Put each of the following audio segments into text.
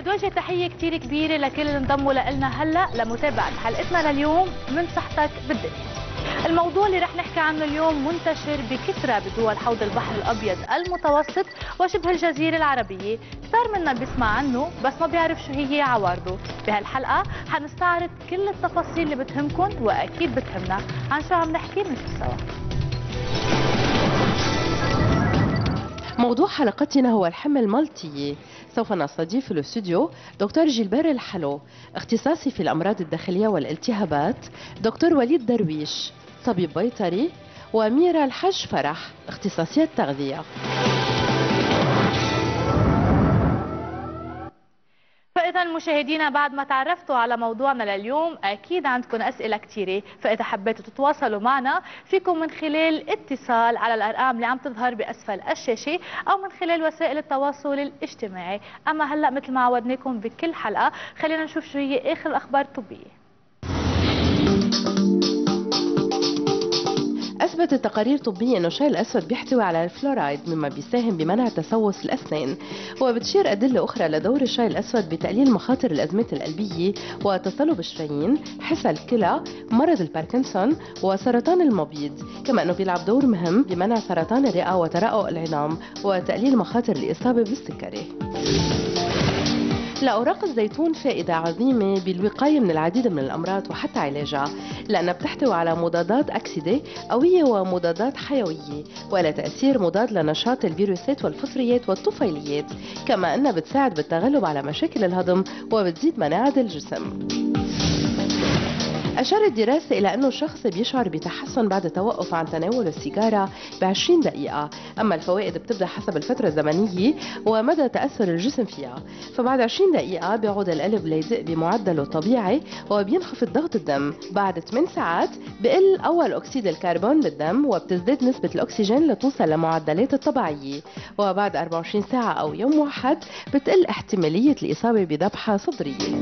بدي وجه تحية كتير كبيرة لكل اللي انضموا لنا هلا لمتابعة حلقتنا لليوم من صحتك بالدنيا. الموضوع اللي رح نحكي عنه اليوم منتشر بكثرة بدول حوض البحر الأبيض المتوسط وشبه الجزيرة العربية، كثير منا بيسمع عنه بس ما بيعرف شو هي عوارضه. بهالحلقة حنستعرض كل التفاصيل اللي بتهمكم وأكيد بتهمنا. عن شو عم نحكي بنشوف سوا. موضوع حلقتنا هو الحمى المالطية. سوف نستضيف في الاستوديو دكتور جيلبير الحلو، اختصاصي في الأمراض الداخلية والالتهابات، دكتور وليد درويش طبيب بيطري، وميرا الحج فرح اختصاصية تغذية. فإذا مشاهدينا بعد ما تعرفتوا على موضوعنا لليوم أكيد عندكم أسئلة كثيرة، فإذا حبيتوا تتواصلوا معنا فيكم من خلال اتصال على الأرقام اللي عم تظهر بأسفل الشاشة أو من خلال وسائل التواصل الاجتماعي. أما هلأ مثل ما عودناكم بكل حلقة خلينا نشوف شو هي آخر الأخبار الطبية. أثبتت تقارير طبية أنه الشاي الأسود بيحتوي على الفلورايد مما بيساهم بمنع تسوس الأسنان، وبتشير أدلة أخرى لدور الشاي الأسود بتقليل مخاطر الأزمات القلبية وتصلب الشرايين، حسى الكلى، مرض الباركنسون وسرطان المبيض، كما أنه بيلعب دور مهم بمنع سرطان الرئة وترقق العظام وتقليل مخاطر الإصابة بالسكري. لأوراق الزيتون فائدة عظيمة بالوقاية من العديد من الأمراض وحتى علاجها، لأنها بتحتوي على مضادات أكسدة قوية ومضادات حيوية، ولا تأثير مضاد لنشاط الفيروسات والفطريات والطفيليات، كما أنها بتساعد بالتغلب على مشاكل الهضم وبتزيد مناعة الجسم. أشارت دراسة إلى أنه الشخص بيشعر بتحسن بعد التوقف عن تناول السيجارة ب20 دقيقة، أما الفوائد بتبدأ حسب الفترة الزمنية ومدى تأثر الجسم فيها، فبعد 20 دقيقة بيعود القلب ليدق بمعدله الطبيعي وبينخفض ضغط الدم. بعد 8 ساعات بقل أول أكسيد الكربون بالدم وبتزداد نسبة الأكسجين لتوصل لمعدلات الطبيعية، وبعد 24 ساعة أو يوم واحد بتقل احتمالية الإصابة بذبحة صدرية.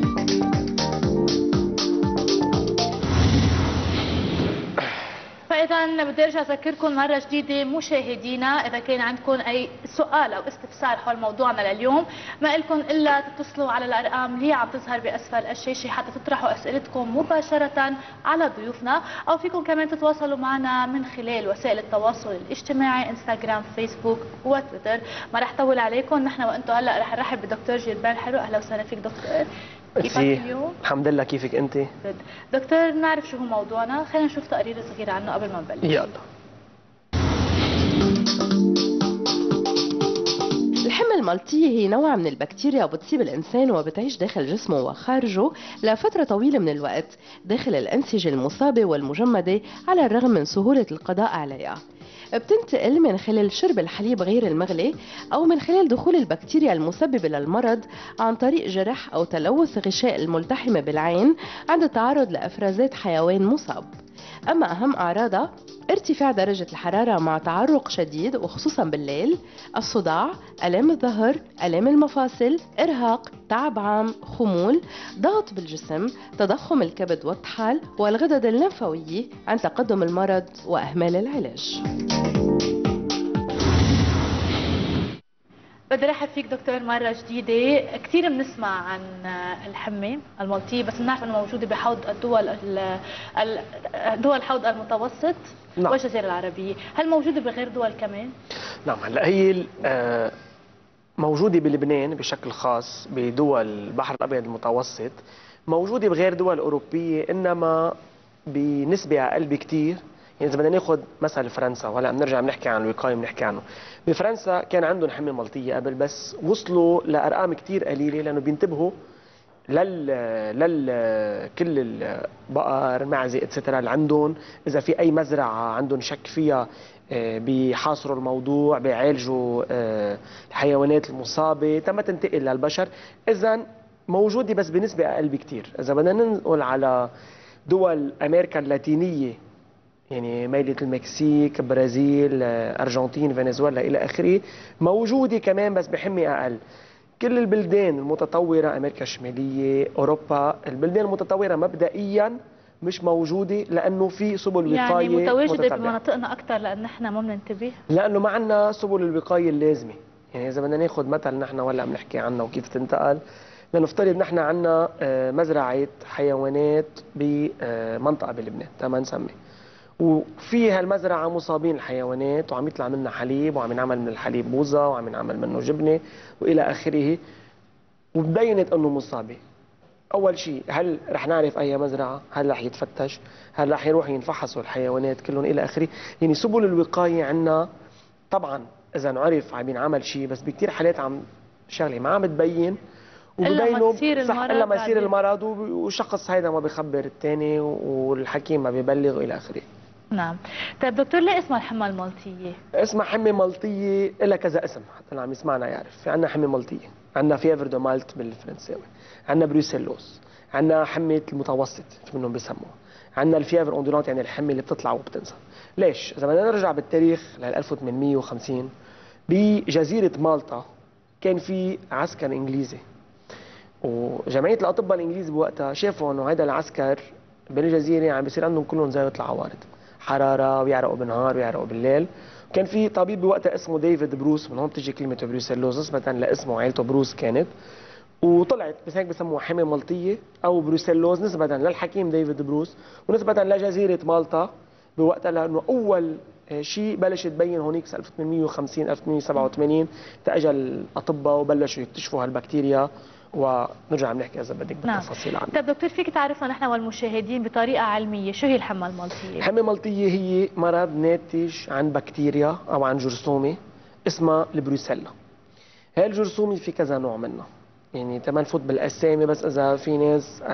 فإذا بدي أرجع أذكركم مرة جديدة مشاهدينا، إذا كان عندكم أي سؤال أو استفسار حول موضوعنا لليوم ما إلكم إلا تتصلوا على الأرقام اللي عم تظهر بأسفل الشاشة حتى تطرحوا أسئلتكم مباشرة على ضيوفنا، أو فيكم كمان تتواصلوا معنا من خلال وسائل التواصل الاجتماعي انستغرام، فيسبوك وتويتر. ما رح طول عليكم، نحن وأنتم هلا رح نرحب بالدكتور جيلبير الحلو. أهلا وسهلا فيك دكتور. كيفك اليوم؟ الحمد لله، كيفك انت؟ دكتور نعرف شو هو موضوعنا، خلينا نشوف تقرير صغير عنه قبل ما نبلش. يلا. الحمى المالطية هي نوع من البكتيريا وبتصيب الإنسان وبتعيش داخل جسمه وخارجه لفترة طويلة من الوقت داخل الأنسجة المصابة والمجمدة على الرغم من سهولة القضاء عليها. بتنتقل من خلال شرب الحليب غير المغلي أو من خلال دخول البكتيريا المسببة للمرض عن طريق جرح أو تلوث غشاء الملتحمة بالعين عند التعرض لإفرازات حيوان مصاب. أما أهم أعراضها ارتفاع درجة الحرارة مع تعرق شديد وخصوصا بالليل، الصداع، آلام الظهر، آلام المفاصل، إرهاق، تعب عام، خمول، ضغط بالجسم، تضخم الكبد والطحال والغدد الليمفاوية عند تقدم المرض وإهمال العلاج. بدي رحب فيك دكتور مرة جديدة. كثير بنسمع عن الحمى المالطية بس بنعرف انه موجودة بحوض دول الحوض المتوسط. نعم. والجزيرة العربية، هل موجودة بغير دول كمان؟ نعم، هلا هي موجودة بلبنان بشكل خاص، بدول البحر الأبيض المتوسط، موجودة بغير دول أوروبية إنما بنسبة أقل بكثير. يعني إذا بدنا ناخذ مثل فرنسا، وهلا بنرجع بنحكي عن الوقاية بنحكي عنه. بفرنسا كان عندهم حمى مالطية قبل بس وصلوا لأرقام كثير قليلة لأنه بينتبهوا كل البقر معزة اتسترا اللي عندهم، إذا في أي مزرعة عندهم شك فيها بيحاصروا الموضوع، بيعالجوا الحيوانات المصابة تما تنتقل للبشر. إذا موجودة بس بنسبة أقل بكثير. إذا بدنا ننقل على دول أمريكا اللاتينية، يعني ميلة المكسيك، برازيل، أرجنتين، فنزويلا إلى آخره، موجودة كمان بس بحمي أقل. كل البلدان المتطورة، أمريكا الشمالية، أوروبا، البلدان المتطورة مبدئيا مش موجودة لأنه في سبل وقاية يعني متواجدة بمناطقنا أكثر لأن نحن ما بننتبه، لأنه ما عندنا سبل الوقاية اللازمة. يعني إذا بدنا ناخذ مثل نحن ولا بنحكي عنها وكيف تنتقل، لنفترض نحن عندنا مزرعة حيوانات بمنطقة بلبنان تمام نسمي، وفي هالمزرعة مصابين الحيوانات وعم يطلع منها حليب وعم ينعمل من الحليب بوظة وعم ينعمل منه جبنة وإلى آخره، وبينت أنه مصابة. أول شيء هل رح نعرف أي مزرعة؟ هل رح يتفتش؟ هل رح يروح ينفحصوا الحيوانات كلهم إلى آخره؟ يعني سبل الوقاية عندنا طبعا إذا نعرف عم ينعمل شيء، بس بكثير حالات عم شغلة ما عم تبين وببينوا صح إلا ما يصير المرض والشخص هيدا ما بيخبر الثاني والحكيم ما بيبلغ إلى آخره. نعم. طيب دكتور، ليه اسمها الحمى الملطية؟ اسمها حمى ملطية لها كذا اسم حتى اللي عم يسمعنا يعرف. في عندنا حمى ملطية، عندنا فيفر دو مالت بالفرنساوي، عندنا بروسيلوس، عندنا حمى المتوسط في منهم بيسموها، عندنا الفيفر اوندولانت يعني الحمى اللي بتطلع وبتنزل. ليش؟ إذا بدنا نرجع بالتاريخ ل 1850 بجزيرة مالطا كان في عسكر إنجليزي، وجمعية الأطباء الإنجليز بوقتها شافوا إنه هذا العسكر بالجزيرة عم بيصير عندهم كلهم زاوية العوارض، حرارة ويعرقوا بالنهار ويعرقوا بالليل. كان في طبيب بوقتها اسمه ديفيد بروس، من هون بتجي كلمة بروسيلوز نسبة لاسمه، عائلته بروس كانت، وطلعت بس هيك بسموها حمى ملطية أو بروسيلوز نسبة للحكيم ديفيد بروس ونسبة لجزيرة مالطا بوقتها، لأنه أول شيء بلش تبين هونيك 1850 1887 تاجى الاطباء وبلشوا يكتشفوا هالبكتيريا، ونرجع بنحكي اذا بدك بالتفاصيل عنها. طيب دكتور، فيك تعرفنا نحن والمشاهدين بطريقه علميه شو هي الحمى الملطيه؟ الحمى الملطيه هي مرض ناتج عن بكتيريا او عن جرثومه اسمها البروسيلا. هاي الجرثومه في كذا نوع منها، يعني تما نفوت بالاسامي بس اذا في ناس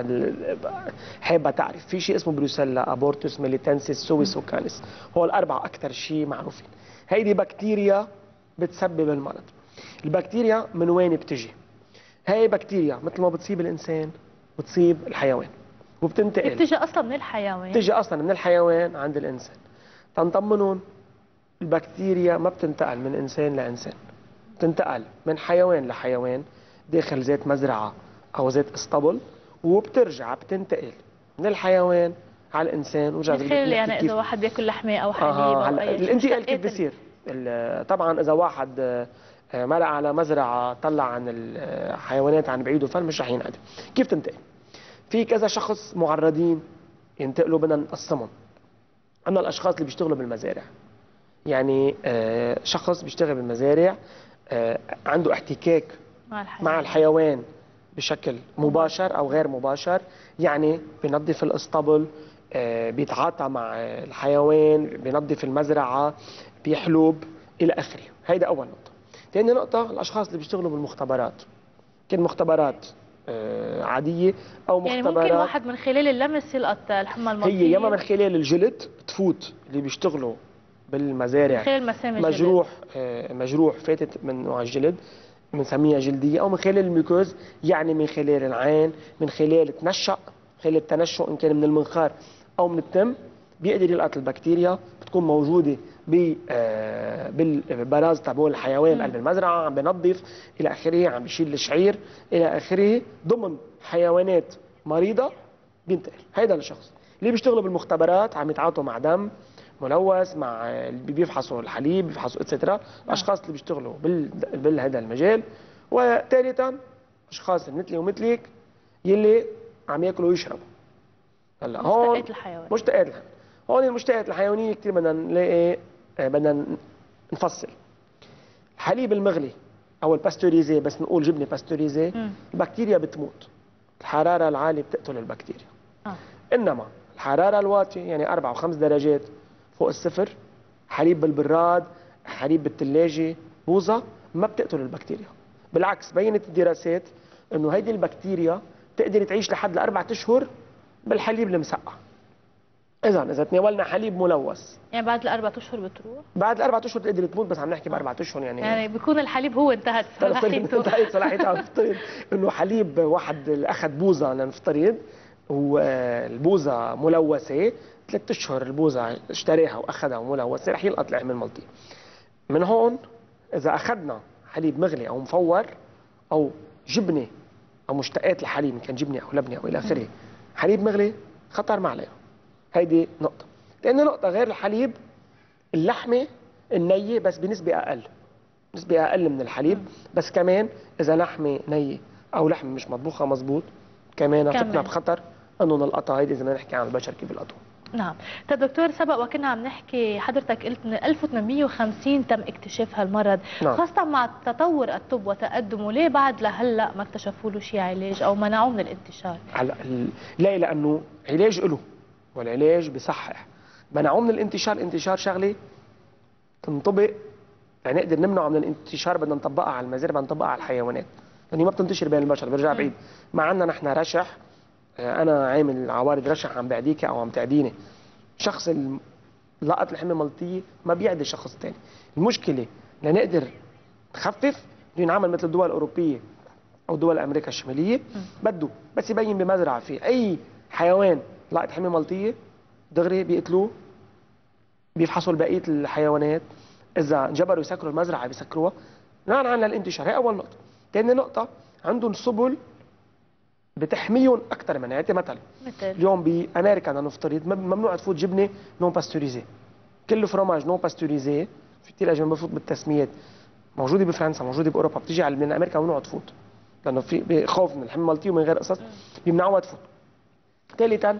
حابه تعرف. في شيء اسمه بروسيلا، ابورتوس، ميليتنسيس، سويسوكانس، هو الاربعه اكثر شيء معروفين. هيدي بكتيريا بتسبب المرض. البكتيريا من وين بتجي؟ هاي بكتيريا مثل ما بتصيب الانسان بتصيب الحيوان وبتنتقل. بتجي اصلا من الحيوان؟ بتجي اصلا من الحيوان عند الانسان. تنطمنون، البكتيريا ما بتنتقل من انسان لانسان، بتنتقل من حيوان لحيوان داخل ذات مزرعه او ذات اسطبل، وبترجع بتنتقل من الحيوان على الانسان. وجاز يعني اذا واحد بياكل لحمه او حليب او اي شيء الانتقال كيف بيصير؟ طبعا اذا واحد مرق على مزرعه طلع عن الحيوانات عن بعيد وفن مش رح ينعدم. كيف تنتقل؟ في كذا شخص معرضين ينتقلوا، بدنا نقسمهم. عندنا الاشخاص اللي بيشتغلوا بالمزارع، يعني شخص بيشتغل بالمزارع عنده احتكاك مع الحيوان بشكل مباشر او غير مباشر، يعني بينظف الاسطبل، بيتعاطى مع الحيوان، بينظف المزرعه، بيحلب الى اخره. هيدا اول نقطه. ثاني نقطه الاشخاص اللي بيشتغلوا بالمختبرات، كان مختبرات عاديه او مختبرات، يعني ممكن واحد من خلال اللمس يلقط الحمى الملطيه. هي ياما من خلال الجلد تفوت اللي بيشتغلوا بالمزارع، من خلال مسام مجروح فاتت من نوع الجلد بنسميها جلديه، او من خلال الميكوز يعني من خلال العين، من خلال التنشق ان كان من المنخار او من التم، بيقدر يلقط البكتيريا. بتكون موجوده بالبراز تبع الحيوان قلب المزرعه، عم بنظف الى اخره، عم بيشيل الشعير الى اخره ضمن حيوانات مريضه بينتقل. هيدا الشخص اللي بيشتغلوا بالمختبرات عم يتعاطوا مع دم ملوث، مع بيفحصوا الحليب، بيفحصوا اتسترا، الاشخاص اللي بيشتغلوا بهذا المجال. وثالثا اشخاص مثلي ومثلك يلي عم ياكلوا ويشربوا. هلا هون مشتقات الحيوان، هون المشتقات الحيوانيه كثير بدنا نلاقي، بدنا نفصل. الحليب المغلي او الباستوريزي، بس نقول جبنه باستوريزي، البكتيريا بتموت، الحراره العاليه بتقتل البكتيريا. انما الحراره الواطيه يعني 4 و5 درجات فوق الصفر، حليب بالبراد، حليب بالثلاجه، بوظه، ما بتقتل البكتيريا. بالعكس بينت الدراسات انه هيدي البكتيريا بتقدر تعيش لحد ل4 اشهر بالحليب المسقع. اذا تناولنا حليب ملوث يعني بعد ال4 اشهر بتروح؟ بعد ال4 اشهر بتقدر تموت، بس عم نحكي ب4 اشهر يعني بيكون الحليب هو انتهت صلاحيته. انتهت صلاحيته. نفترض انه حليب واحد اخذ بوظه، لنفترض والبوظه ملوثه 3 اشهر، البوظه اشتراها واخذها ملوثه، رح يلقط الحمى الملطيه. من هون اذا اخذنا حليب مغلي او مفور او جبنه او مشتقات الحليب، ان كان جبنه او لبنه او الى اخره، حليب مغلي خطر ما عليها. هيدي نقطه. ثاني نقطه، غير الحليب اللحمه النيه بس بنسبه اقل، نسبه اقل من الحليب، بس كمان اذا لحمه نيه او لحمه مش مطبوخه مظبوط كمان بتطلع بخطر انه نلقطها. هيدي اذا بدنا نحكي عن البشر كيف يلقطوها. نعم. طيب دكتور، سبق وكنا عم نحكي، حضرتك قلت من 1850 تم اكتشاف هالمرض. نعم. خاصة مع تطور الطب وتقدمه، ليه بعد لهلا ما اكتشفوا له شيء علاج او منعوه من الانتشار؟ هلا لا، لانه علاج له والعلاج بصحح. منعوه من الانتشار. الانتشار شغله تنطبق، يعني نقدر نمنعه من الانتشار بدنا نطبقها على المزارع، بدنا نطبقها على الحيوانات، لانه ما بتنتشر بين البشر. برجع بعيد، ما عندنا نحن رشح، انا عامل عوارض رشح عم بعديك او عم تعديني، شخص لقط الحمى الملطيه ما بيعدي شخص ثاني. المشكله لنقدر نخفف ينعمل مثل الدول الاوروبيه او دول امريكا الشماليه، بده بس يبين بمزرعه في اي حيوان لقط حمى ملطيه دغري بيقتلوه، بيفحصوا بقيه الحيوانات، اذا جبروا يسكروا المزرعه بيسكروها، منعا عن الانتشار. هي اول نقطه. ثاني نقطه، عندهم سبل بتحميهم اكثر من يعني. مثلا اليوم بامريكا بدنا نفترض ممنوع تفوت جبنه نون باستوريزي، كل فرماج نون باستوريزي، في كثير اجنبي بفوت بالتسميات، موجوده بفرنسا موجوده باوروبا، بتيجي على من امريكا ممنوع تفوت لانه في خوف من الحمى الملطيه ومن غير قصص بيمنعوها تفوت. ثالثا،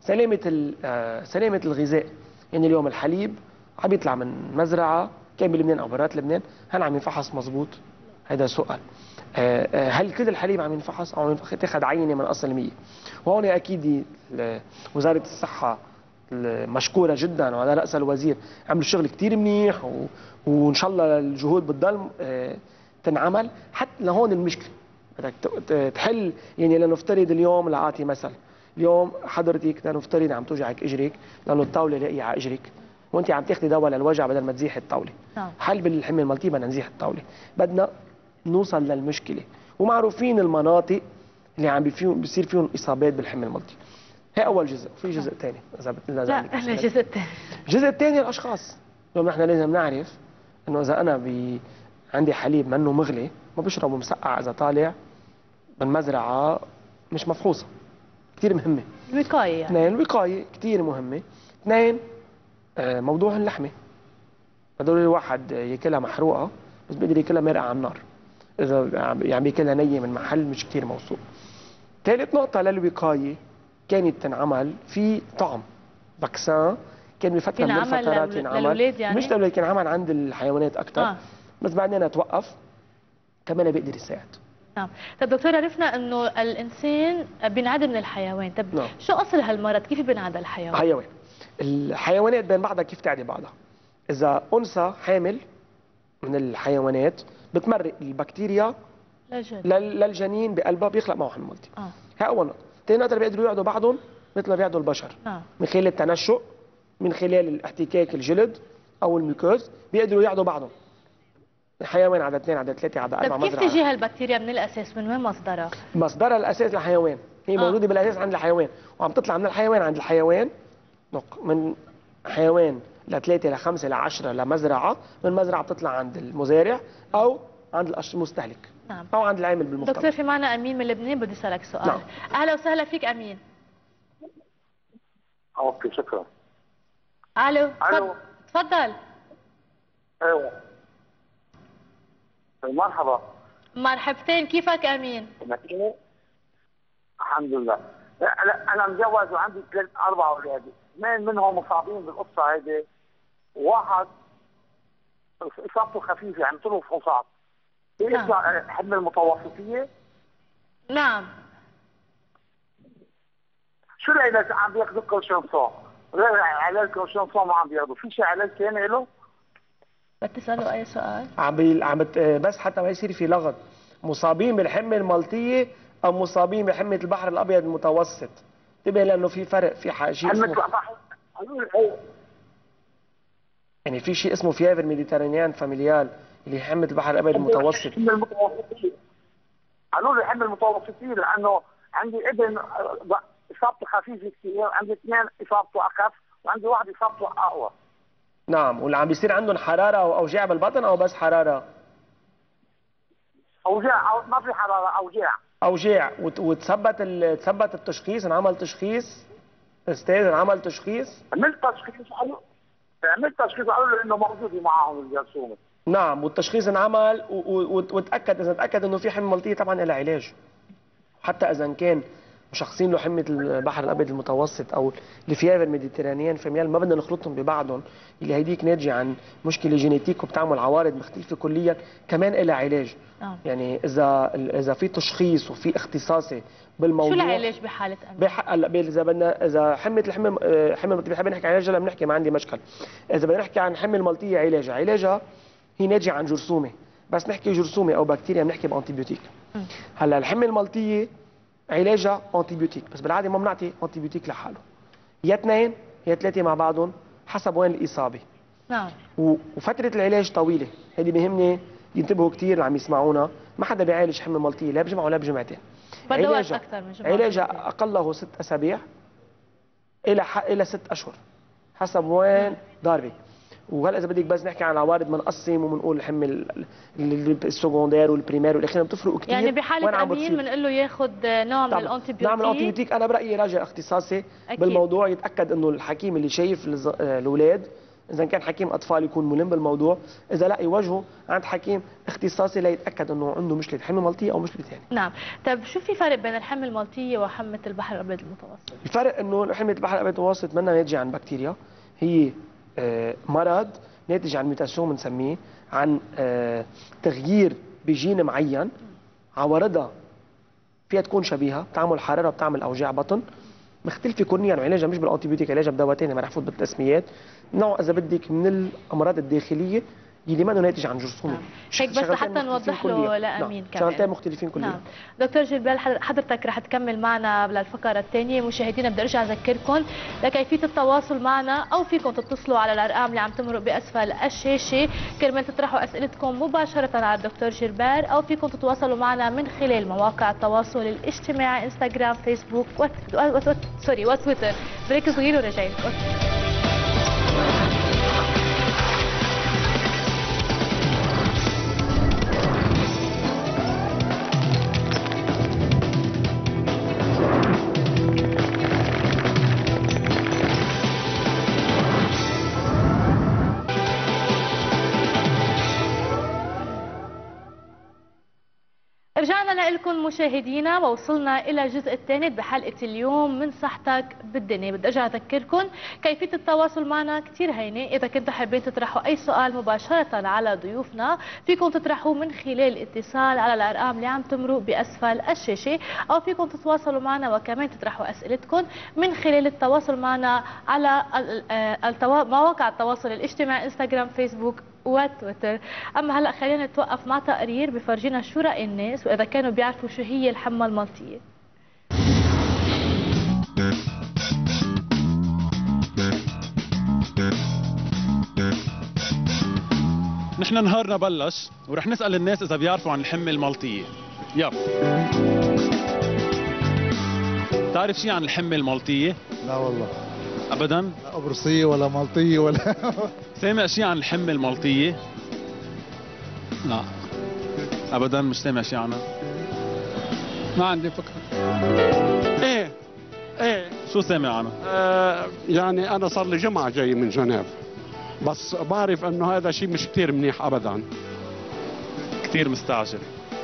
سلامه الغذاء. يعني اليوم الحليب عم يطلع من مزرعه كان بلبنان او برات لبنان، هل عم ينفحص مزبوط؟ هذا سؤال. هل كل الحليب عم ينفحص او تاخذ عينه من اصل 100؟ وهون اكيد وزاره الصحه مشكوره جدا وعلى راس الوزير، عملوا شغل كثير منيح وان شاء الله الجهود بتضل تنعمل. حتى لهون المشكله بدك تحل. يعني لنفترض اليوم لاعطي مثل، اليوم حضرتك لنفترض عم توجعك اجرك لانه الطاوله لاقيه على اجرك وانت عم تاخذي دواء للوجع بدل ما تزيح الطاوله. حل بالحمى الملطيه بدنا نزيح الطاوله. بدنا نوصل للمشكله، ومعروفين المناطق اللي عم بيصير فيهم اصابات بالحمى الملطيه. هي اول جزء. في جزء ثاني اذا لا الجزء الثاني، الجزء الثاني الاشخاص. اليوم نحن لازم نعرف انه اذا انا عندي حليب منه مغلي ما بشربه مسقع اذا طالع من مزرعه مش مفحوصه. كثير مهمه الوقايه يعني. اثنين، الوقايه كثير مهمه. اثنين، موضوع اللحمه، هدول الواحد ياكلها محروقه بس بيقدر ياكلها مرقه على النار، اذا يعني بياكلها نيه من محل مش كثير موثوق. ثالث نقطه للوقايه كانت تنعمل في طعم فاكسان، كان بفتره من الفترات ينعمل يعني؟ مش للاولاد، كان عمل عند الحيوانات اكثر بس بعدين توقف، كمان بيقدر يساعد. نعم. طب دكتور، عرفنا انه الانسان بينعدى من الحيوان، طب نعم. شو اصل هالمرض؟ كيف بينعدى الحيوان؟ الحيوانات بين بعضها كيف تعدي بعضها؟ اذا انثى حامل من الحيوانات بتمرق البكتيريا للجنين بقلبها بيخلق معه حمى ملطي. هي اول نقطه. ثاني نقطه، بيقدروا يعدوا بعضهم مثل ما بيعدوا البشر من خلال التنشؤ، من خلال الاحتكاك الجلد او الميكوز، بيقدروا يعدوا بعضهم. حيوان عدد 2 عدد 3 عدد 4 مزرعه. كيف تجي هالبكتيريا من الاساس؟ من وين مصدرها؟ مصدرها الاساس الحيوان، هي موجوده بالاساس عند الحيوان وعم تطلع من الحيوان عند الحيوان، من حيوان ل3 ل5 ل10 لمزرعه، من مزرعه بتطلع عند المزارع او عند المستهلك. نعم. او عند العامل بالمختلف. دكتور، في معنا امين من لبنان بدي اسالك سؤال. نعم. اهلا وسهلا فيك امين. اوكي شكرا. الو. تفضل. ايوه مرحبا. مرحبتين، كيفك امين؟ الحمد لله. انا متجوز وعندي 4 اولاد، 2 منهم مصابين بالقصه هيدي، واحد اصابته خفيفه عم له فحوصات. يطلع حمى المتوسطيه؟ نعم. شو العلاج عم بياخذوا كورشنسون؟ غير علاج كورشنسون ما عم بياخذوا، في شيء علاج ثاني له؟ بتسأله أي سؤال؟ بس حتى ما يصير في لغط، مصابين بالحمى الملطية أو مصابين بحمى البحر الأبيض المتوسط، انتبه لأنه في فرق. في شيء اسمه البحر يعني في شيء اسمه فيافر ميديترينيان فاميليال اللي حمى البحر الأبيض المتوسط. قالوا لي حمى المتوسطية لأنه عندي ابن إصابته خفيفة كثير، عندي 2 إصابته أخف، وعندي واحد إصابته أقوى. نعم. واللي عم بيصير عندهم حراره او اوجاع بالبطن او بس حراره؟ اوجاع، أو ما في حراره، اوجاع. وتثبت التشخيص، انعمل تشخيص استاذ، انعمل تشخيص؟ عملت تشخيص قالوا لي انه موجوده معهم الجرثومه. نعم. والتشخيص انعمل وتاكد، اذا تاكد انه في حمى ملطيه طبعا لها علاج. حتى اذا كان مشخصين له حميه البحر الابيض المتوسط او الفيافر ميديترانيان فميال ما بدنا نخلطهم ببعضهم، اللي هيديك ناتجه عن مشكله جينيتيك وبتعمل عوارض مختلفه كليا، كمان لها علاج. يعني اذا في تشخيص وفي اختصاصي بالموضوع. شو العلاج بحاله امل؟ اذا بدنا اذا حميه حمى بنحب نحكي عن علاجها، بنحكي ما عندي مشكل. اذا بدنا نحكي عن حمى الملطيه علاجها هي ناتجه عن جرثومه، بس نحكي جرثومه او بكتيريا بنحكي بانتيبيوتيك. هلا الحمى الملطيه علاجها انتيبيوتيك، بس بالعاده ما بنعطي انتيبيوتيك لحاله، يا اثنين يا ثلاثه مع بعضهم حسب وين الاصابه. نعم. وفتره العلاج طويله، هذه بيهمني ينتبهوا كثير اللي عم يسمعونا، ما حدا بيعالج حمى ملطيه لا بجمعه ولا بجمعتين. بدها وقت اكثر من جمعه. علاجها اقله 6 اسابيع الى 6 اشهر حسب وين ضاربه. وهلا اذا بدك بس نحكي عن العوارض بنقسم وبنقول الحمى السكوندير والبريمير والاخير بتفرقوا كثير. يعني بحاله امين بنقول له ياخذ نوع من الانتيبيوتيك. نعم الانتيبيوتيك انا برايي يراجع اختصاصي بالموضوع، يتاكد انه الحكيم اللي شايف الاولاد اذا كان حكيم اطفال يكون ملم بالموضوع، اذا لا يوجهه عند حكيم اختصاصي ليتاكد انه عنده مشكله حمى ملطيه او مشكله ثانيه. نعم. طيب شو في فرق بين الحمى الملطيه وحمى البحر الابيض المتوسط؟ الفرق انه حمى البحر الابيض المتوسط منها ناتجه عن بكتيريا، هي مرض ناتج عن ميوتاسيون بنسميه، عن تغيير بجين معين، عوارضها فيها تكون شبيهه، بتعمل حراره، بتعمل اوجاع بطن، مختلفه كونيا، وعلاجها مش بالانتيبيوتيك، علاجها بدواء ثاني ما رح فوت بالتسميات، نوع اذا بدك من الامراض الداخليه اللي ما ناتج عن جرثومه. هيك بس لحتى نوضح له لامين كمان. شغلتين مختلفين كليا. نعم. دكتور جلبال حضرتك رح تكمل معنا للفقره الثانيه. مشاهدينا بدي ارجع اذكركم لكيفيه التواصل معنا، او فيكم تتصلوا على الارقام اللي عم تمرق باسفل الشاشه كرمال تطرحوا اسئلتكم مباشره على الدكتور جلبال، او فيكم تتواصلوا معنا من خلال مواقع التواصل الاجتماعي انستغرام فيسبوك وتويتر. بريك صغير ورجعين. رجعنا لكم مشاهدينا ووصلنا الى الجزء الثاني بحلقه اليوم من صحتك بالدنيا. بدي ارجع اذكركم كيفيه التواصل معنا كثير هينه. اذا كنتوا حابين تطرحوا اي سؤال مباشره على ضيوفنا فيكم تطرحوه من خلال الاتصال على الارقام اللي عم تمرق باسفل الشاشه، او فيكم تتواصلوا معنا وكمان تطرحوا اسئلتكم من خلال التواصل معنا على مواقع التواصل الاجتماعي انستغرام فيسبوك وتويتر. اما هلا خلينا نتوقف مع تقرير بفرجينا شو راي الناس واذا كانوا بيعرفوا شو هي الحمى الملطيه. نحن نهارنا بلش ورح نسال الناس اذا بيعرفوا عن الحمى الملطيه. يلا. تعرف شيء عن الحمى الملطيه؟ لا والله. ابدا؟ لا قبرصيه ولا ملطيه ولا سامع شيء عن الحمى الملطيه؟ لا ابدا مش سامع شيء عنها. ما عندي فكره. ايه شو سامع عنها؟ يعني انا صار لي جمعه جاي من جنيف، بس بعرف انه هذا شيء مش كثير منيح ابدا. كثير مستعجل.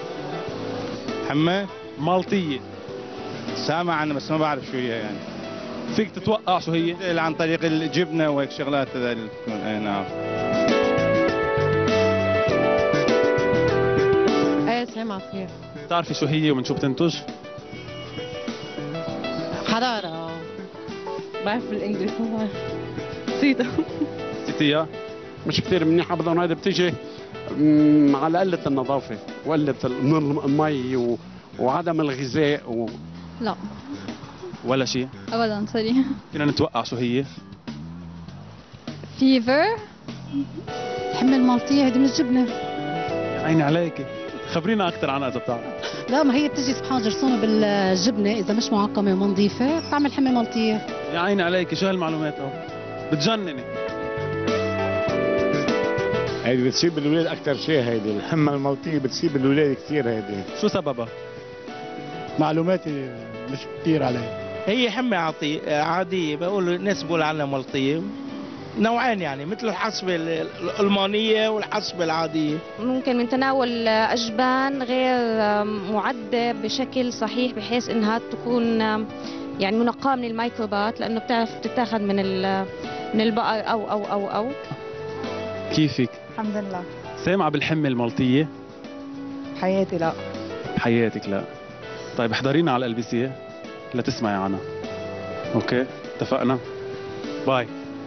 حمى ملطيه سامع عنها بس ما بعرف شو هي يعني. فيك تتوقع شو هي؟ عن طريق الجبنه وهيك شغلات هذا. نعم. ايه سامع فيها. بتعرفي شو هي ومن شو بتنتج؟ حراره. بعرف بالانجلش ما بعرف. نسيتها. نسيتيها؟ مش كثير منيح ابدا، هذا بتيجي على قله النظافه وقله المي وعدم الغذاء لا ولا شيء؟ ابدا صريح. فينا نتوقع شو هي؟ فيفر. الحمى الملطيه هذه من الجبنه. عيني عليكي، خبرينا اكثر عنها اذا بتعرف. لا ما هي بتجي سبحان جرثومه بالجبنه، اذا مش معقمه وما نظيفه بتعمل حمى ملطيه. يا عيني عليكي، شو هالمعلومات اهو بتجنني. هيدي بتصيب الاولاد اكثر شيء، هيدي الحمى الملطيه بتصيب الاولاد كثير. هيدي شو سببها؟ معلوماتي مش كثير عليها. هي حمى عادية، بقول الناس بقول عنها ملطية، نوعين يعني مثل الحصبة الألمانية والحصبة العادية. ممكن من تناول أجبان غير معدة بشكل صحيح بحيث إنها تكون يعني منقاة من الميكروبات، لأنه بتعرف بتتاخذ من البقر أو كيفك؟ الحمد لله. سامعة بالحمى الملطية؟ حياتي لا. حياتك لا. طيب احضرينا على الألبسية لتسمعي عنها. اوكي اتفقنا. باي.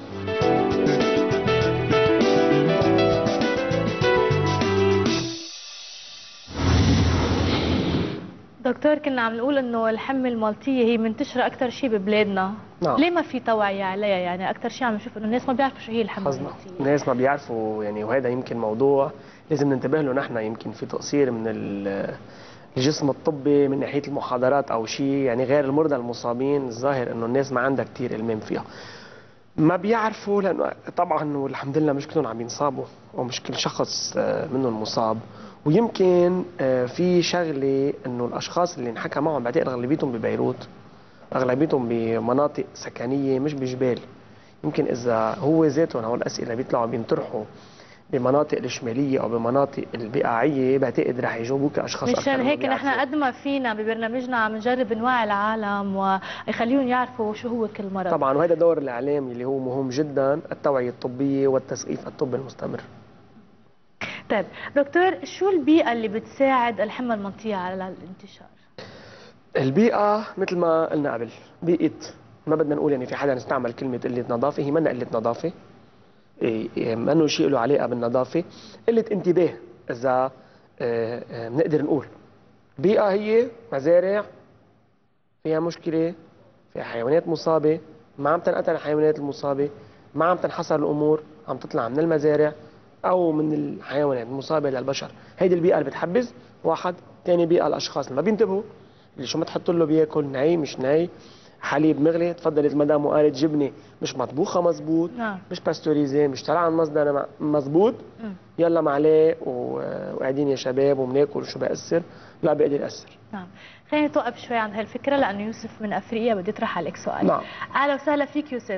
دكتور كنا عم نقول انه الحمى الملطيه هي منتشره اكثر شيء ببلادنا. نعم. ليه ما في توعيه عليها؟ يعني اكثر شيء عم نشوف انه الناس ما بيعرفوا شو هي الحمى الملطيه. الناس ما بيعرفوا يعني، وهذا يمكن موضوع لازم ننتبه له نحن. يمكن في تقصير من الجسم الطبي من ناحيه المحاضرات او شيء، يعني غير المرضى المصابين الظاهر انه الناس ما عندها كثير المام فيها. ما بيعرفوا لانه طبعا والحمد لله مش كلهم عم ينصابوا ومش كل شخص منهم مصاب. ويمكن في شغله انه الاشخاص اللي انحكى معهم بعتقد اغلبيتهم ببيروت، اغلبيتهم بمناطق سكنيه مش بجبال. يمكن اذا هو ذاتهم هول الاسئله بيطلعوا بينطرحوا بمناطق الشماليه او بمناطق البقاعيه، بعتقد رح يجاوبوك اشخاص اكثر. مشان هيك نحن قد ما فينا ببرنامجنا عم نجرب نوعي العالم ويخليهم يعرفوا شو هو كل مرض. طبعا وهذا دور الاعلام اللي هو مهم جدا، التوعيه الطبيه والتثقيف الطبي المستمر. طيب دكتور، شو البيئه اللي بتساعد الحمى الملطيه على الانتشار؟ البيئه مثل ما قلنا قبل، بيئه ما بدنا نقول يعني في حدا نستعمل كلمه قله نظافه، هي منا قله نظافه، منه شيء له علاقه بالنظافه، قله انتباه. اذا بنقدر نقول بيئه هي مزارع فيها مشكله، فيها حيوانات مصابه، ما عم تنقتل الحيوانات المصابه، ما عم تنحصر الامور، عم تطلع من المزارع او من الحيوانات المصابه للبشر. هيدي البيئه اللي بتحبذ واحد. ثاني بيئه الاشخاص اللي ما بينتبهوا، اللي شو ما تحط له بياكل، ناي مش ناي، حليب مغلي، تفضلت المدام وقالت جبنه مش مطبوخه مزبوط، مش باستوريزي، مش طالعه من مصدر مزبوط، يلا معليه وقاعدين يا شباب وبناكل شو بيأثر؟ لا بيقدر يأثر. نعم. خلينا نتوقف شوي عند هالفكره لانه يوسف من افريقيا بدي اطرح عليك سؤال. نعم. اهلا وسهلا فيك يوسف.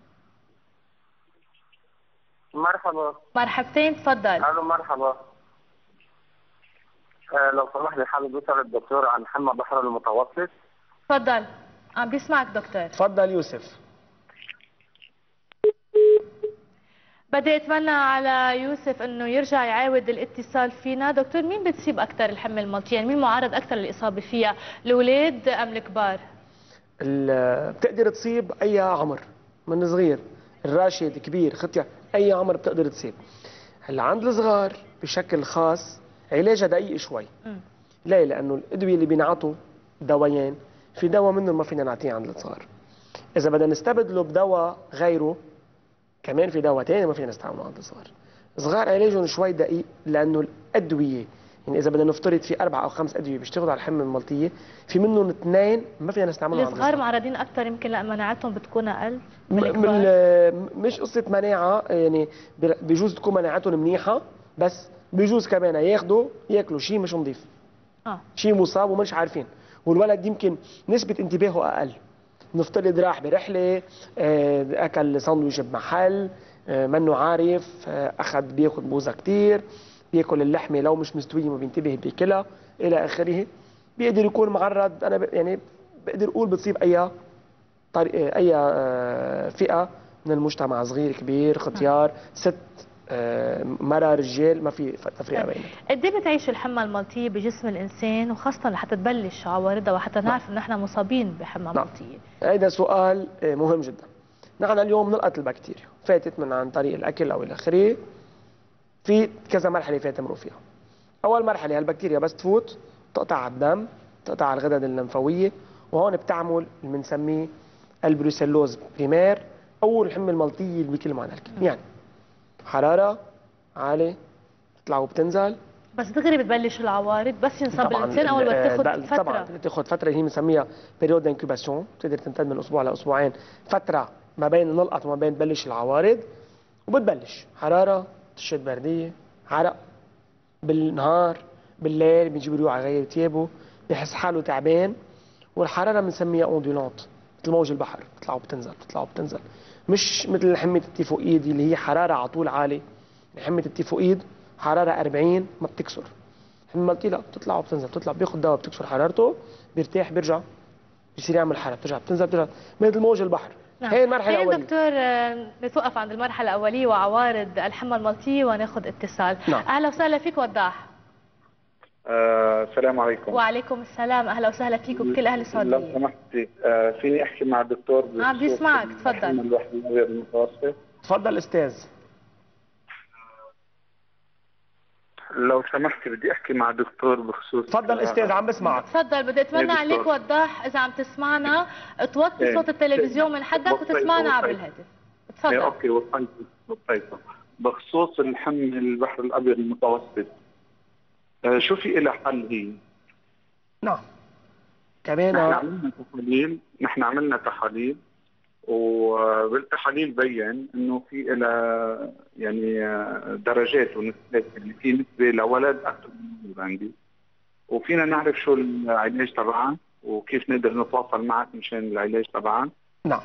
مرحبا. مرحبتين، تفضل. الو مرحبا. لو سمحت لي حابب اسال الدكتور عن حمى البحر المتوسط. تفضل، عم بيسمعك دكتور. تفضل يوسف. بدي اتمنى على يوسف انه يرجع يعاود الاتصال فينا. دكتور، مين بتصيب اكثر الحمى الملطيه؟ يعني مين معرض اكثر للاصابه فيها؟ الاولاد ام الكبار؟ بتقدر تصيب اي عمر، من صغير، الراشد، كبير، ختيار، اي عمر بتقدر تصيب. هلا عند الصغار بشكل خاص علاجها دقيق شوي. ليه؟ لانه الادويه اللي بينعطوا دوايين، في دواء منهم ما فينا نعطيه عند الصغار. اذا بدنا نستبدله بدواء غيره كمان في دواء ثاني ما فينا نستعمله عند الصغار. الصغار علاجهم شوي دقيق لانه الادويه يعني اذا بدنا نفترض في 4 أو 5 ادويه بيشتغلوا على الحمى الملطيه، في منهم 2 ما فينا نستعملهم عند الصغار. معرضين اكثر يمكن لان مناعتهم بتكون اقل من مش قصه مناعه، يعني بيجوز تكون مناعتهم منيحه، بس بيجوز كمان ياكلوا شيء مش نظيف. شيء مصاب ومش عارفين، والولد يمكن نسبه انتباهه اقل. نفترض راح برحله، اكل ساندويش بمحل، منه عارف، اخذ بياخذ بوزه كثير، بياكل اللحمه لو مش مستويه ما بينتبه بياكلها الى اخره. بيقدر يكون معرض، انا يعني بقدر اقول بتصيب اي فئه من المجتمع، صغير كبير ختيار ست مرة رجال، ما في تفرقه بينهم. قد ايه بتعيش الحمى الملطيه بجسم الانسان، وخاصه لحتى تبلش عوارضها وحتى نعرف انه نحن مصابين بحمى ملطيه؟ هذا سؤال مهم جدا. نحن اليوم نلقط البكتيريا، فاتت من عن طريق الاكل او الى اخره، في كذا مرحله فات تمروا فيها. اول مرحله هالبكتيريا بس تفوت تقطع على الدم، تقطع على الغدد الليمفاويه، وهون بتعمل اللي بنسميه البروسيلوز بريمير او الحمى الملطيه اللي بكل معنى الكلمه. يعني حراره عاليه بتطلع وبتنزل، بس دغري بتبلش العوارض بس ينصاب الانسان اول ما تاخذ فتره. طبعا بتاخذ فتره هي بنسميها بيريود انكوباسيون، بتقدر تمتد من اسبوع لاسبوعين، فتره ما بين نلقط وما بين تبلش العوارض. وبتبلش حراره، تشد برديه، عرق بالنهار، بالليل بيجيب ريوع يغير ثيابه، بحس حاله تعبان. والحراره بنسميها اوندولانت مثل موج البحر، بتطلع وبتنزل بتطلع وبتنزل. مش مثل حميه التيفوئيد اللي هي حراره على طول عاليه. حميه التيفوئيد حراره 40 ما بتكسر. حميه المالطيه لا، بتطلع وبتنزل، بتطلع بياخذ دواء بتكسر حرارته، بيرتاح، بيرجع بيصير يعمل حراره، بترجع بتنزل بترجع، مثل موج البحر. نعم. هي المرحله الاوليه. دكتور نتوقف عند المرحله الاوليه وعوارض الحمى المالطيه وناخذ اتصال. نعم. اهلا وسهلا فيك وضاح. السلام عليكم. وعليكم السلام، اهلا وسهلا فيك وبكل اهل السعوديه. لو سمحتي فيني احكي مع الدكتور؟ عم بيسمعك، تفضل. البحر الابيض المتوسط. تفضل استاذ. لو سمحتي بدي احكي مع الدكتور بخصوص. تفضل استاذ، عم بسمعك. تفضل. بدي اتمنى عليك وضاح اذا عم تسمعنا توطي صوت التلفزيون من حدك وتسمعنا عبر الهاتف. تفضل. اوكي وطيته. بخصوص الحمى البحر الابيض المتوسط، شو في لها حل هي؟ نعم. كمان نحن عملنا تحاليل وبالتحاليل بين انه في لها يعني درجات ونسبات، اللي في نسبه لولد اكثر من عندي، وفينا نعرف شو العلاج تبعها وكيف نقدر نتواصل معك مشان العلاج تبعها. نعم.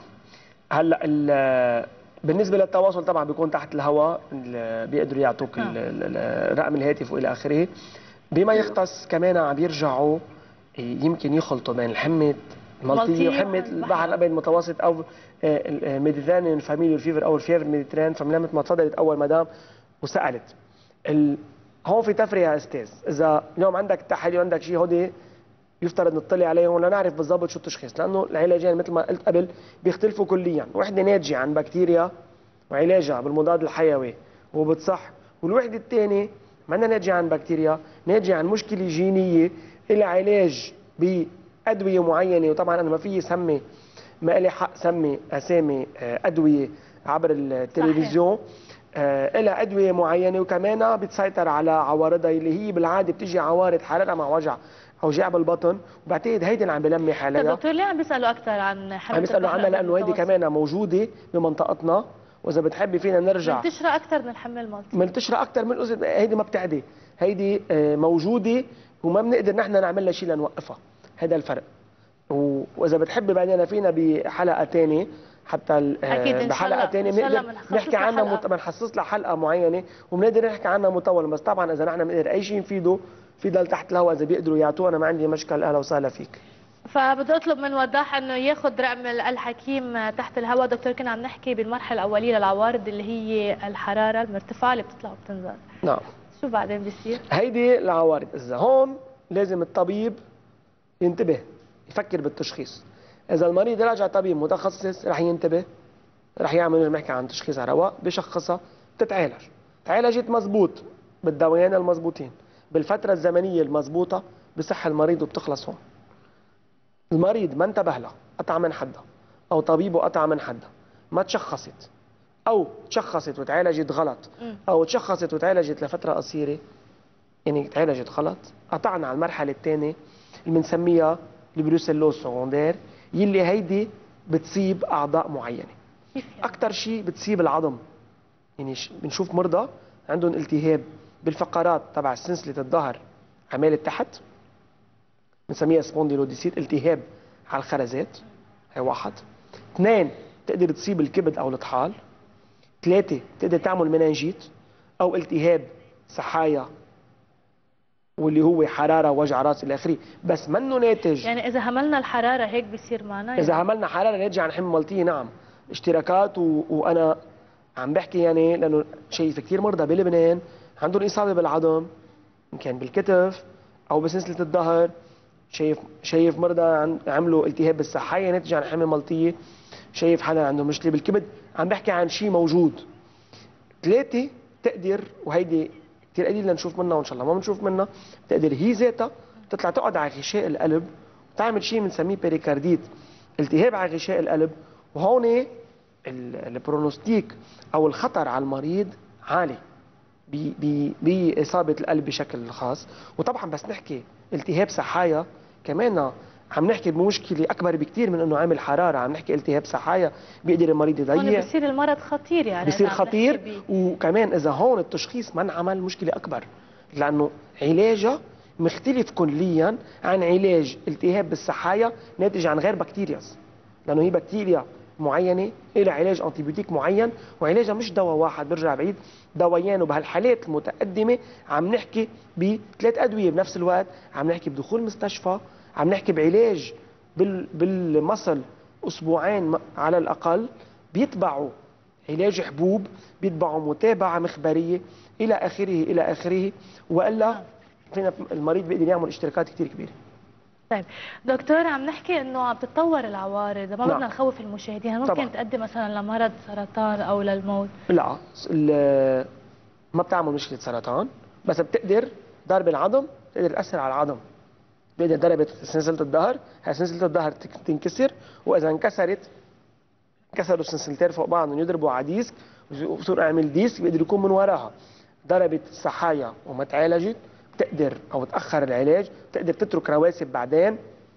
هلا بالنسبه للتواصل طبعا بيكون تحت الهواء، بيقدروا يعطوك رقم الهاتف والى اخره. بما يختص كمان عم يرجعوا يمكن يخلطوا بين الحمى المالطيه وحمى البحر الابيض المتوسط او الميديترانيان فاميليال فيفر او الفيفر ميديتران. فمثل ما تفضلت اول مدام وسالت هون في تفرقه يا استاذ. اذا اليوم عندك تحاليل وعندك شيء هودي يفترض نطلع عليهم لنعرف بالضبط شو التشخيص، لانه العلاجين مثل ما قلت قبل بيختلفوا كليا. وحده ناتجه عن بكتيريا وعلاجها بالمضاد الحيوي وبتصح، والوحده الثانيه ما ناتجه عن بكتيريا، ناتجه عن مشكله جينيه إلى علاج بادويه معينه. وطبعا انا ما في سمي، ما لي حق سمي اسامي ادويه عبر التلفزيون. إلى ادويه معينه وكمان بتسيطر على عوارضها اللي هي بالعاده بتيجي عوارض حراره مع وجع اوجاع بالبطن، وبعتقد هيدي اللي عم بلمح عليها. دكتور ليه عم بيسالوا اكثر عن حمى؟ عم بيسالوا عنها لانه هيدي كمان موجوده بمنطقتنا، واذا بتحبي فينا نرجع منتشره اكثر من الحمى المالطيه. منتشره اكثر من هيدي ما بتعدي، هيدي موجوده وما بنقدر نحن نعمل لها شيء لنوقفها. هذا الفرق. واذا بتحبي بعدين فينا بحلقه ثانيه حتى بحلقه ثانيه بنقدر نحكي عنها بنخصص لها حلقه معينه وبنقدر نحكي عنها مطول. بس طبعا اذا نحن بنقدر اي شيء نفيده في ضل تحت الهواء، اذا بيقدروا يعطوه انا ما عندي مشكل. اهلا وسهلا فيك. فبدي اطلب من وضاح انه ياخذ رقم الحكيم تحت الهواء. دكتور كنا عم نحكي بالمرحله الاوليه للعوارض اللي هي الحراره المرتفعه اللي بتطلع وبتنزل. نعم. شو بعدين بيصير؟ هيدي العوارض. اذا هون لازم الطبيب ينتبه، يفكر بالتشخيص. اذا المريض راجع طبيب متخصص رح ينتبه، رح يعمل نحكي عن تشخيص على رواق، بشخصها بتتعالج. تعالجت مزبوط بالدوايين المزبوطين بالفتره الزمنيه المزبوطه بصح المريض وبتخلص هون. المريض ما انتبه لها، قطع من حدها، او طبيبه قطع من حدها، ما تشخصت او تشخصت وتعالجت غلط، او تشخصت وتعالجت لفتره قصيره، يعني تعالجت غلط، قطعنا على المرحله الثانيه اللي بنسميها البروسيلوز سكوندير، يلي هيدي بتصيب اعضاء معينه. اكثر شيء بتصيب العظم. يعني بنشوف مرضى عندهم التهاب بالفقرات تبع سلسله الظهر عمال تحت، بنسميها سبونديلوديسيت، التهاب على الخرزات. هي واحد. اثنين تقدر تصيب الكبد او الطحال. ثلاثه تقدر تعمل مننجيت او التهاب سحايا واللي هو حراره وجع راس الى اخره، بس منه ناتج. يعني اذا هملنا الحراره هيك بصير معنا؟ اذا هملنا حراره ناتجه عن حمى مالطيه نعم. اشتراكات وانا عم بحكي يعني لانه شايف كثير مرضى بلبنان عندهم اصابه بالعظم، ان كان بالكتف او بسلسله الظهر. شايف مرضى عملوا التهاب بالسحايا ناتج عن حمى مالطيه. شايف حدا عنده مشكله بالكبد. عم بحكي عن شيء موجود. ثلاثه تقدر، وهيدي كثير قليل لنشوف منها وان شاء الله ما بنشوف منها، تقدر هي ذاتها تطلع تقعد على غشاء القلب وتعمل شيء بنسميه بيريكارديت، التهاب على غشاء القلب. وهون البرونوستيك او الخطر على المريض عالي باصابه القلب بشكل خاص. وطبعا بس نحكي التهاب سحايا كمان عم نحكي بمشكله اكبر بكثير من انه عامل حراره. عم نحكي التهاب سحايا بيقدر المريض يضيع، هون بصير المرض خطير. يعني بصير خطير. وكمان اذا هون التشخيص ما انعمل مشكله اكبر، لانه علاجها مختلف كليا عن علاج التهاب بالسحايا ناتج عن غير بكتيريا، لانه هي بكتيريا معينه، لها علاج انتيبيوتيك معين، وعلاجها مش دواء واحد، برجع بعيد دوايين. وبهالحالات المتقدمه عم نحكي بثلاث ادويه بنفس الوقت، عم نحكي بدخول مستشفى، عم نحكي بعلاج بالمصل اسبوعين على الاقل، بيتبعوا علاج حبوب، بيتبعوا متابعه مخبريه الى اخره الى اخره، والا فينا المريض بيقدر يعمل اشتراكات كثير كبيره. طيب دكتور، عم نحكي انه عم تتطور العوارض، ما بدنا نخوف المشاهدين، ممكن طبعا تؤدي مثلا لمرض سرطان او للموت؟ لا، ما بتعمل مشكله سرطان، بس بتقدر ضرب العظم، بتقدر تاثر على العظم. بتقدر ضربت سلسله الظهر، هاي سلسله الظهر تنكسر، واذا كسروا السلسلتين فوق بعض يضربوا على ديسك وبصير اعمل ديسك، بيقدر يكون من وراها ضربت الصحايا وما تعالجت، بتقدر او تاخر العلاج، بتقدر تترك رواسب بعدين،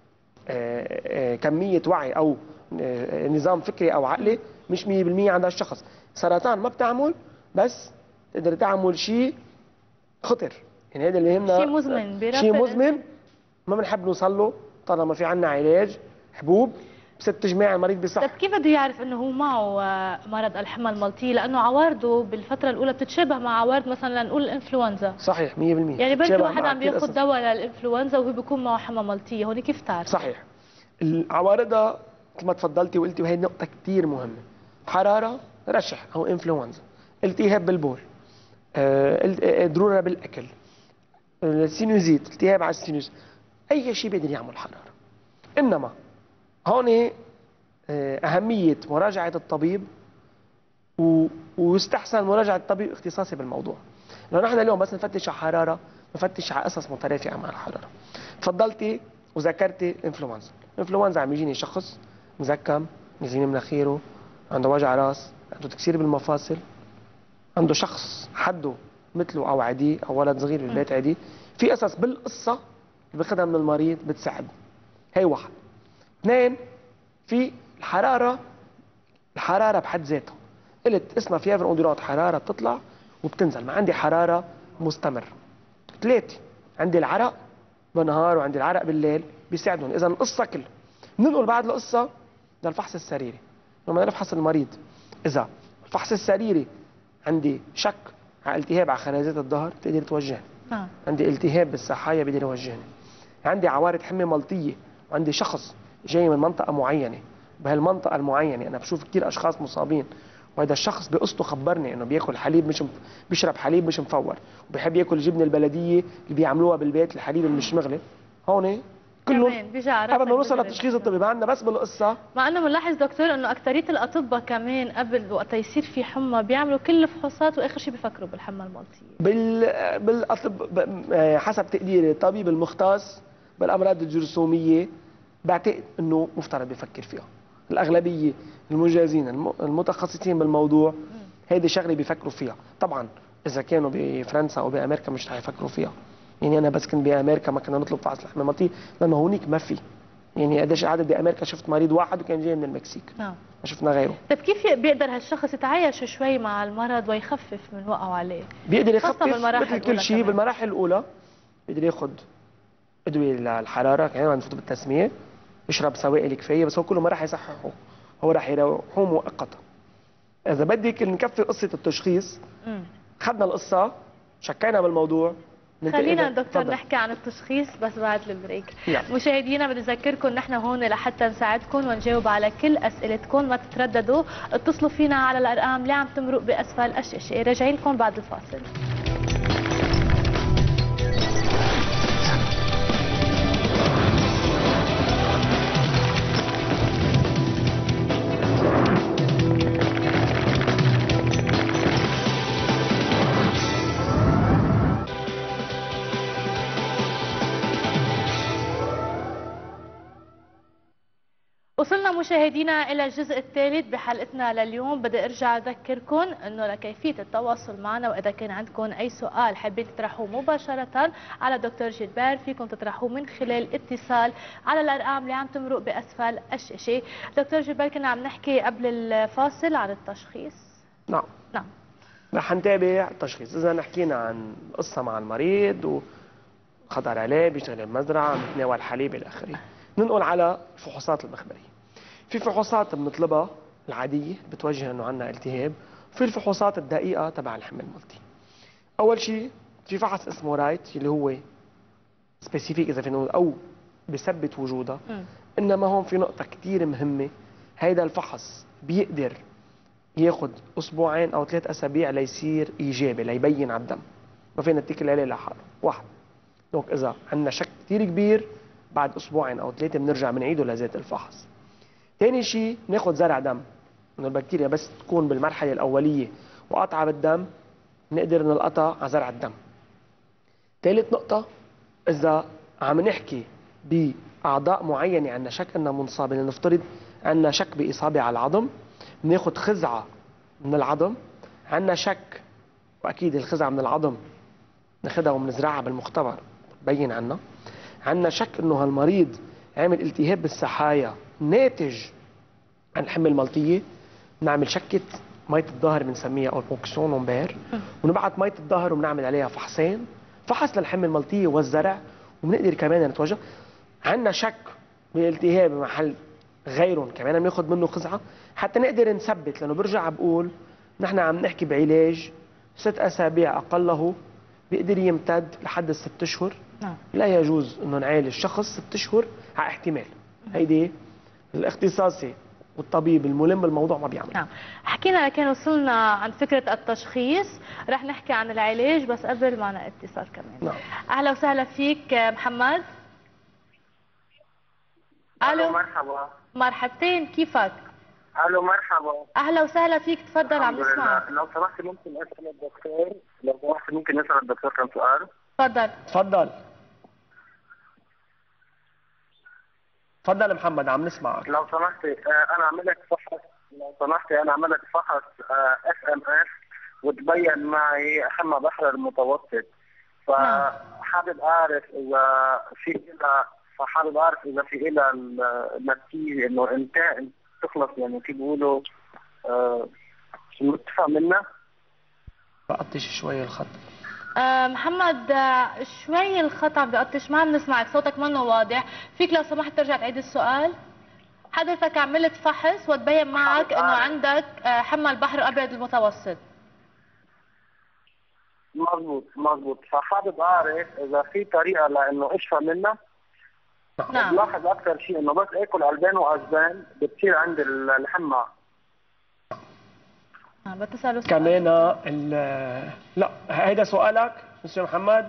كميه وعي او نظام فكري او عقلي مش 100% عند الشخص. سرطان ما بتعمل، بس تقدر تعمل شيء خطر، يعني هذا اللي يهمنا، شيء مزمن. شيء مزمن ما بنحب نوصل له طالما في عندنا علاج حبوب بست جماع المريض بصح. طيب كيف بده يعرف انه هو معه مرض الحمى الملطيه؟ لانه عوارضه بالفتره الاولى بتتشابه مع عوارض مثلا لنقول الانفلونزا. صحيح 100%. يعني بركي واحد عم بياخذ دواء للانفلونزا وهو بيكون معه حمى ملطيه، هون كيف تعرف؟ صحيح. عوارضها مثل ما تفضلتي وقلتي، وهي نقطه كثير مهمه، حراره، رشح او انفلونزا، التهاب بالبول، ضروره بالاكل، سينوزيت، التهاب على السينوس، اي شيء بيقدر يعمل حراره. انما هون أهمية مراجعة الطبيب، ويستحسن مراجعة الطبيب اختصاصي بالموضوع، لأنه نحن اليوم بس نفتش على حرارة، نفتش على قصص مترافقة مع الحرارة. تفضلتي وذكرتي انفلونزا، الانفلونزا عم يجيني شخص مزكم، نزيل مناخيره، عنده وجع راس، عنده تكسير بالمفاصل، عنده شخص حده مثله أو عادي أو ولد صغير بالبيت عادي، في قصص بالقصة اللي باخذها من المريض بتساعد. هي واحد. اثنين، في الحرارة بحد ذاتها، قلت اسمها فيفر اندورانت، حرارة بتطلع وبتنزل، ما عندي حرارة مستمر. ثلاثة، عندي العرق بالنهار وعندي العرق بالليل بيساعدهم. إذا القصة كلها بننقل بعد القصة للفحص السريري، لما نفحص المريض. إذا الفحص السريري عندي شك على التهاب على خلايا الظهر بتقدر توجهني. عندي التهاب بالصحايا بيقدر يوجهني. عندي عوارض حمى ملطية وعندي شخص جاي من منطقة معينة، بهالمنطقة المعينة أنا بشوف كثير أشخاص مصابين، وهذا الشخص بقصته خبرني إنه بياكل حليب مش بيشرب حليب مش مفور، وبيحب ياكل الجبنة البلدية اللي بيعملوها بالبيت، الحليب اللي مش مغلي. هون كلهم قبل ما نوصل للتشخيص الطبي عندنا بس بالقصة. مع انه بنلاحظ دكتور انه اكثريه الاطباء كمان قبل وقت يصير في حمى بيعملوا كل الفحوصات واخر شيء بيفكروا بالحمى الملطيه. بالاطب حسب تقديري الطبيب المختص بالامراض الجرثوميه بعتقد انه مفترض بيفكر فيها. الاغلبيه المجازين المتخصصين بالموضوع هيدي شغله بيفكروا فيها. طبعا اذا كانوا بفرنسا او بامريكا مش رح يفكروا فيها. يعني انا بس كنت بامريكا ما كنا نطلب فحص الحمى الملطيه لانه هونيك ما في. يعني قديش عدد بامريكا شفت مريض واحد وكان جاي من المكسيك. ما شفنا غيره. طيب كيف بيقدر هالشخص يتعايش شوي مع المرض ويخفف من وقعه عليه؟ بيقدر يخفف مثل كل شيء بالمراحل الاولى. بيقدر ياخذ ادويه للحراره، يعني ما نفوت بالتسميه، يشرب سوائل كفايه، بس هو كله ما راح يصححه، هو راح يروحوه مؤقتا. اذا بدك نكفي قصه التشخيص، اخذنا القصه، شكينا بالموضوع، خلينا دكتور نحكي عن التشخيص بس بعد البريك. مشاهدينا بنذكركم نحن هون لحتى نساعدكم ونجاوب على كل اسئلتكم، ما تترددوا، اتصلوا فينا على الارقام اللي عم تمرق باسفل الشاشه. راجعين لكم بعد الفاصل. وصلنا مشاهدينا إلى الجزء الثالث بحلقتنا لليوم. بدي أرجع أذكركم أنه لكيفية التواصل معنا وإذا كان عندكم أي سؤال حابين تطرحوه مباشرة على دكتور جيلبير فيكم تطرحوه من خلال اتصال على الأرقام اللي عم تمرق بأسفل الشاشة. دكتور جيلبير كنا عم نحكي قبل الفاصل عن التشخيص. نعم. رح نتابع التشخيص. إذا حكينا عن قصة مع المريض وخطر عليه بيشتغل المزرعة متناول حليب إلى آخره، ننقل على الفحوصات المخبرية. في فحوصات بنطلبها العاديه بتوجه انه عندنا التهاب، وفي الفحوصات الدقيقه تبع الحمى الملطيه. اول شيء في فحص اسمه رايت اللي هو سبيسيفيك اذا فينا نقول او بثبت وجودها. انما هون في نقطه كثير مهمه، هيدا الفحص بيقدر ياخذ اسبوعين او 3 اسابيع ليصير ايجابي ليبين على الدم، ما فينا نتكل عليه لحاله واحد. دونك اذا عندنا شك كثير كبير بعد اسبوعين او 3 بنرجع بنعيده لذات الفحص. ثاني شيء بناخذ زرع دم، انه البكتيريا بس تكون بالمرحله الاوليه وقطعه بالدم نقدر نلقطها على زرع الدم. ثالث نقطه، اذا عم نحكي باعضاء معينه عندنا شك انها منصابه، لنفترض عندنا شك باصابه على العظم، بناخذ خزعه من العظم. عندنا شك واكيد الخزعه من العظم ناخذها وبنزرعها بالمختبر تبين عنا. عندنا شك انه هالمريض عامل التهاب بالسحايا ناتج عن الحمى الملطيه، نعمل شكه ميه الظهر بنسميها او بوكسون ومبير، ونبعث ميه الظهر وبنعمل عليها فحصين، فحص للحمى الملطيه والزرع، وبنقدر كمان نتوجه. عندنا شك بالالتهاب بمحل غيرهم كمان بناخذ منه خزعه حتى نقدر نثبت، لانه برجع بقول نحن عم نحكي بعلاج 6 اسابيع اقله بيقدر يمتد لحد 6 اشهر. لا يجوز انه نعالج شخص 6 اشهر على احتمال. هيدي الاختصاصي والطبيب الملم بالموضوع ما بيعمل. حكينا لكن وصلنا عن فكره التشخيص، رح نحكي عن العلاج بس قبل معنا اتصال كمان. اهلا وسهلا فيك محمد. الو مرحبا. مرحبتين، كيفك؟ الو مرحبا. اهلا وسهلا فيك، تفضل عم نسمعك. لو سمحتي ممكن اسال الدكتور، لو سمحتي ممكن اسال الدكتور كم سؤال؟ تفضل. تفضل. تفضل محمد عم نسمعك. لو سمحتي انا عملت فحص، لو سمحتي انا عملت فحص SMS وتبين معي حمى بحر المتوسط، فحابب اعرف اذا في لها فحابب اعرف اذا في لها النتيجه انه انتهى تخلص، يعني كيف بيقولوا متفق منها؟ بقطش شوي الخط. محمد شوي الخط عم بقطش، ما عم نسمعك، صوتك منه واضح، فيك لو سمحت ترجع تعيد السؤال؟ حضرتك عملت فحص وتبين معك انه عندك حمى البحر الابيض المتوسط. مضبوط، فحابب اعرف اذا في طريقه لانه اشفى منها. نعم. بلاحظ اكثر شيء انه بس اكل البان واسبان بتصير عندي الحمى. بتسأله كمان لا هيدا سؤالك مستر محمد؟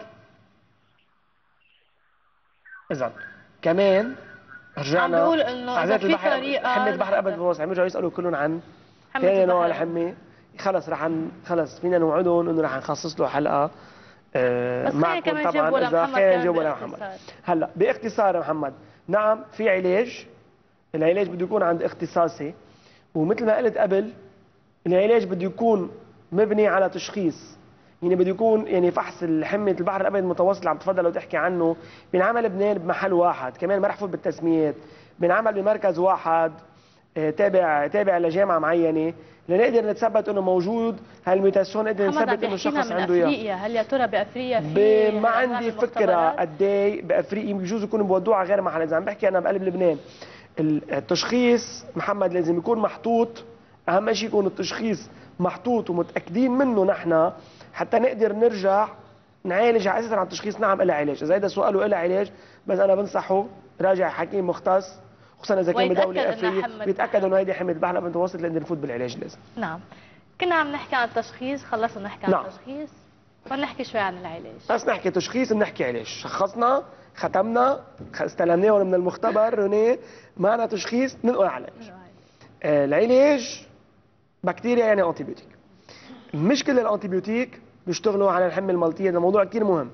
اذا كمان رجعنا عم بقول انه اذا في طريقه حمى البحر الابيض المتوسط عم يرجعوا يسالوا كلهم عن ثاني نوع الحمى. خلص خلص فينا نوعدهم انه رح نخصص له حلقه معكم طبعا اذا خلينا نجاوب ولا محمد. هلا باختصار محمد، نعم في علاج، العلاج بده يكون عند اختصاصي، ومثل ما قلت قبل العلاج بده يكون مبني على تشخيص، يعني بده يكون يعني فحص الحمى البحر الابيض المتوسط اللي عم تفضل لو تحكي عنه بينعمل بنين بمحل واحد، كمان ما رح فوت بالتسميات، بينعمل بمركز واحد تابع لجامعه معينه لنقدر نتثبت انه موجود هالميوتاسيون، نقدر نثبت انه الشخص عنده اياه. هل يا ترى بافريقيا في ما عندي فكره قد ايه بافريقيا بجوز يكونوا بودوها على غير محل، اذا عم بحكي انا بقلب لبنان التشخيص محمد لازم يكون محطوط، اهم شيء يكون التشخيص محطوط ومتاكدين منه نحن حتى نقدر نرجع نعالج على اساس عن التشخيص. نعم لها علاج، اذا هذا سؤاله لها علاج، بس انا بنصحه راجع حكيم مختص، خصوصا اذا كان بدوله افريقيه بيتاكدوا انه هيدي حمى البحر الابيض المتوسط لنقدر نفوت بالعلاج لازم. نعم. كنا عم نحكي عن التشخيص، خلصنا نحكي عن التشخيص، ونحكي شوي عن العلاج. بس نحكي تشخيص بنحكي علاج، شخصنا ختمنا استلمناهم من المختبر روني معنا تشخيص ننقل علاج. العلاج بكتيريا يعني انتيبيوتيك. مش كل الانتيبيوتيك بيشتغلوا على الحمى الملطيه، ده موضوع كثير مهم.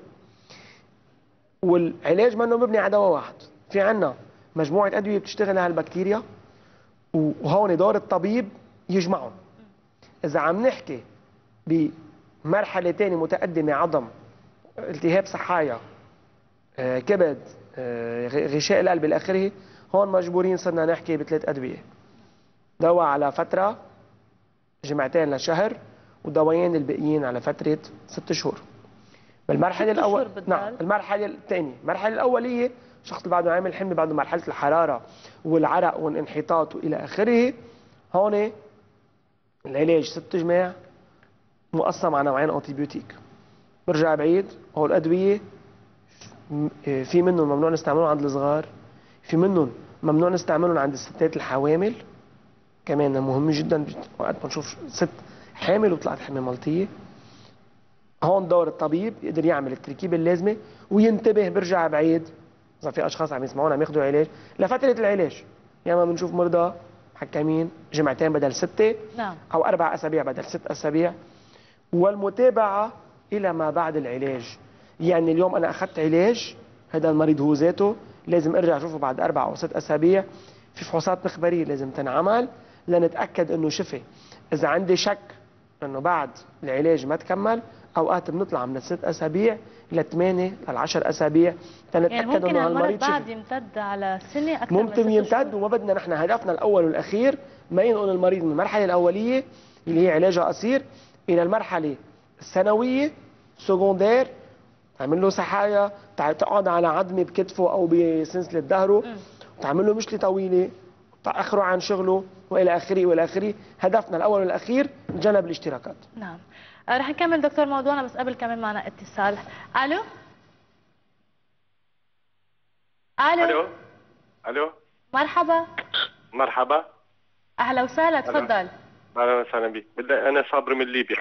والعلاج منه مبني على دواء واحد، في عندنا مجموعه ادويه بتشتغل على البكتيريا، وهون دور الطبيب يجمعهم. اذا عم نحكي بمرحله ثانيه متقدمه، عظم، التهاب صحايا، كبد، غشاء القلب الى اخره، هون مجبورين صرنا نحكي ب3 ادويه، دواء على فتره جمعتين لشهر، ودوايين الباقيين على فتره 6 شهور. بالمرحله الاول نعم، المرحله الثانيه، المرحله الاوليه الشخص اللي بعده عامل حمى، بعده مرحله الحراره والعرق والانحطاط والى اخره، هون العلاج 6 جماع مقسم على نوعين انتيبيوتيك. برجع بعيد، هو الادويه في منهم ممنوع نستعملهم عند الصغار، في منهم ممنوع نستعملهم عند الستات الحوامل، كمان مهم جدا وقت ما نشوف ست حامل وطلعت حمى ملطيه. هون دور الطبيب يقدر يعمل التركيبه اللازمه وينتبه. برجع بعيد، اذا في اشخاص عم يسمعونا عم ياخذوا علاج لفتره العلاج، يا اما بنشوف مرضى حكامين جمعتين بدل 6 نعم. او 4 اسابيع بدل 6 اسابيع، والمتابعه الى ما بعد العلاج. يعني اليوم انا اخذت علاج، هذا المريض هو ذاته لازم ارجع اشوفه بعد 4 أو 6 اسابيع. في فحوصات مخبريه لازم تنعمل لنتاكد انه شفي. اذا عندي شك انه بعد العلاج ما تكمل، اوقات بنطلع من 6 اسابيع ل 8 ل 10 اسابيع لنتاكد يعني ممكن انه المرض هالمريض بعد شفي. يمتد على سنه اكثر ممكن من 6 يمتد، وما بدنا نحن هدفنا الاول والاخير ما ينقل المريض من المرحله الاوليه اللي هي علاجها قصير الى المرحله الثانويه سكوندير، تعمل له سحايا، تقعد على عظمه بكتفه او بسلسله ظهره، وتعمل له مشكله طويله، تاخره عن شغله والى اخره والى اخره. هدفنا الاول والاخير جنب الاشتراكات. نعم. رح نكمل دكتور موضوعنا، بس قبل كمان معنا اتصال. الو الو الو مرحبا. مرحبا. اهلا وسهلا، تفضل. اهلا وسهلا بك. بالله انا صابر من ليبيا.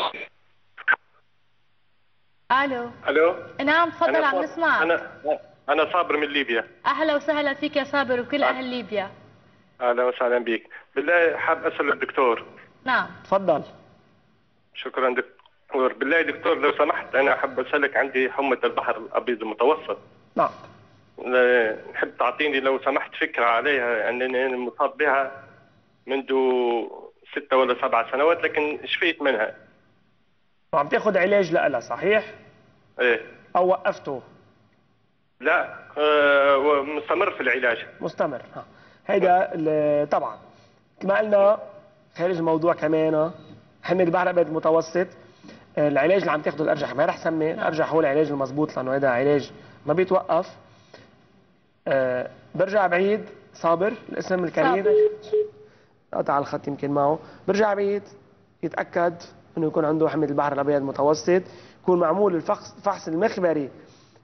الو نعم تفضل، عم نسمع. انا صابر من ليبيا. اهلا وسهلا فيك يا صابر وكل اهل ليبيا. اهلا وسهلا بك. بالله حاب اسال الدكتور. نعم تفضل. شكرا دكتور. بالله دكتور لو سمحت انا حاب اسالك، عندي حمى البحر الابيض المتوسط. نعم. نحب تعطيني لو سمحت فكره عليها، يعني انا مصاب بها منذ 6 ولا 7 سنوات، لكن شفيت منها. وعم تاخذ علاج لها صحيح؟ ايه. او وقفته؟ لا مستمر في العلاج. مستمر. هيدا طبعا مثل ما قلنا خارج الموضوع كمان حمى البحر الابيض المتوسط. العلاج اللي عم تاخذه الارجح، ما رح سمي الارجح هو العلاج المضبوط لانه هذا علاج ما بيتوقف. برجع بعيد، صابر الاسم الكريم، قطع الخط يمكن معه. برجع بعيد يتاكد انه يكون عنده حمى البحر الابيض المتوسط، يكون معمول الفحص المخبري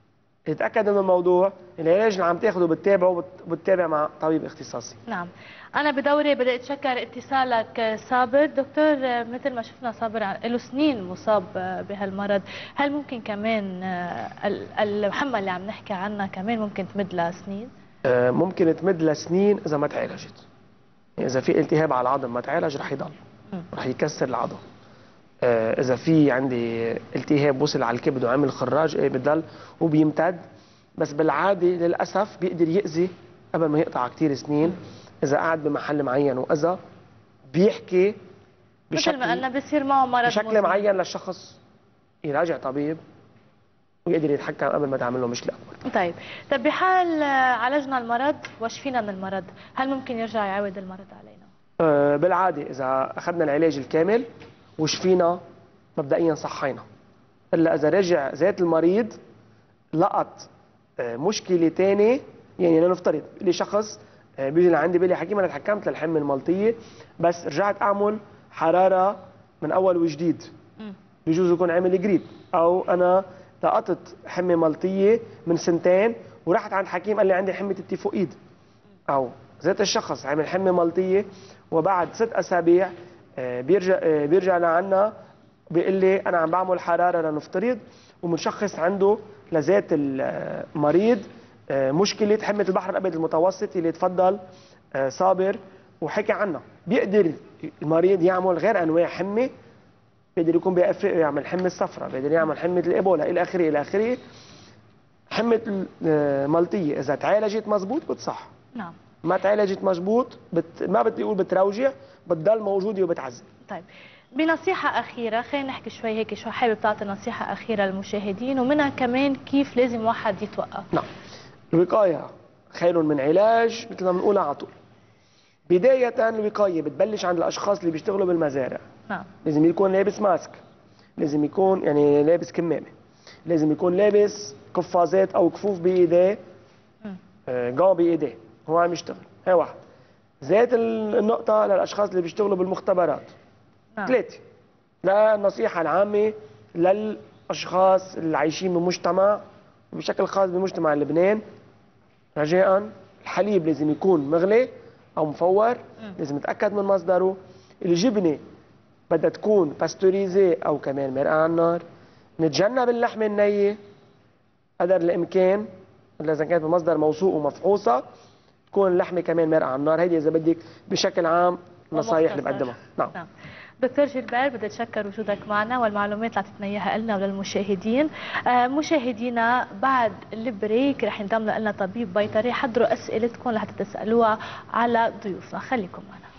يتاكد من الموضوع. العلاج اللي عم تاخذه بتتابعه وبتتابع مع طبيب اختصاصي. نعم. انا بدوري بدي اتشكر اتصالك صابر. دكتور مثل ما شفنا صابر له سنين مصاب بهالمرض، هل ممكن كمان الحمى اللي عم نحكي عنها كمان ممكن تمد لها سنين؟ ممكن تمد لسنين اذا ما تعالجت. يعني اذا في التهاب على العظم ما تعالج رح يضل، رح يكسر العظم. اذا في عندي التهاب وصل على الكبد وعمل خراج بضل وبيمتد، بس بالعاده للاسف بيقدر يأذي قبل ما يقطع كثير سنين اذا قعد بمحل معين، واذا بيحكي مثل ما قلنا بصير معه مرض بشكل معين للشخص يراجع طبيب ويقدر يتحكم قبل ما تعمل له مشكله اكبر. طيب بحال عالجنا المرض وشفينا من المرض، هل ممكن يرجع يعود المرض علينا؟ بالعاده اذا اخذنا العلاج الكامل وشفينا مبدئيا صحينا، الا اذا رجع ذات المريض لقط مشكله ثانيه. يعني لنفترض لي شخص بيجي لعندي بيقول لي حكيم انا تحكمت للحمى الملطيه بس رجعت اعمل حراره من اول وجديد، بيجوز يكون عامل جريب، او انا لقطت حمى ملطيه من 2 سنين ورحت عند حكيم قال لي عندي حمى التيفوئيد، او ذات الشخص عامل حمى ملطيه وبعد 6 اسابيع بيرجع لعنا بيقول لي انا عم بعمل حراره لنفترض، ومنشخص عنده لذات المريض مشكله حمى البحر الابيض المتوسط اللي تفضل صابر وحكي عنها. بيقدر المريض يعمل غير انواع حمى، بيقدر يكون بافريقيا يعمل حمى الصفراء، بيقدر يعمل حمى الايبولا الى اخره الى اخره. حمى الملطيه اذا تعالجت مزبوط بتصح. نعم. ما تعالجت مزبوط ما بدي اقول بتروجع، بتضل موجوده وبتعذب. طيب بنصيحة أخيرة، خلينا نحكي شوي هيك، شو حابب تعطي نصيحة أخيرة للمشاهدين، ومنها كمان كيف لازم واحد يتوقف؟ نعم. الوقاية خير من علاج مثل ما بنقول على طول. بداية الوقاية بتبلش عند الأشخاص اللي بيشتغلوا بالمزارع. نعم. لازم يكون لابس ماسك، لازم يكون يعني لابس كمامة، لازم يكون لابس قفازات أو كفوف بإيديه، جان بإيديه هو عم يشتغل. هي واحد. ذات النقطة للأشخاص اللي بيشتغلوا بالمختبرات. 3 للنصيحة العامة للأشخاص اللي عايشين بمجتمع وبشكل خاص بمجتمع لبنان. رجاء الحليب لازم يكون مغلي أو مفور، لازم نتأكد من مصدره. الجبنة بدها تكون باستوريزي أو كمان مرقة على النار. نتجنب اللحمة النية قدر الإمكان، إلا إذا كانت بمصدر موثوق ومفحوصة. تكون اللحمة كمان مرقة على النار. هيدي إذا بدك بشكل عام النصايح اللي بقدمها. نعم. دكتور جيلبير، بدي اتشكر وجودك معنا والمعلومات اللي اعطيتنا اياها لنا وللمشاهدين. مشاهدينا بعد البريك رح ينضم لنا طبيب بيطري. حضروا اسئلتكم لحتى تسالوها على ضيوفنا، خليكم معنا.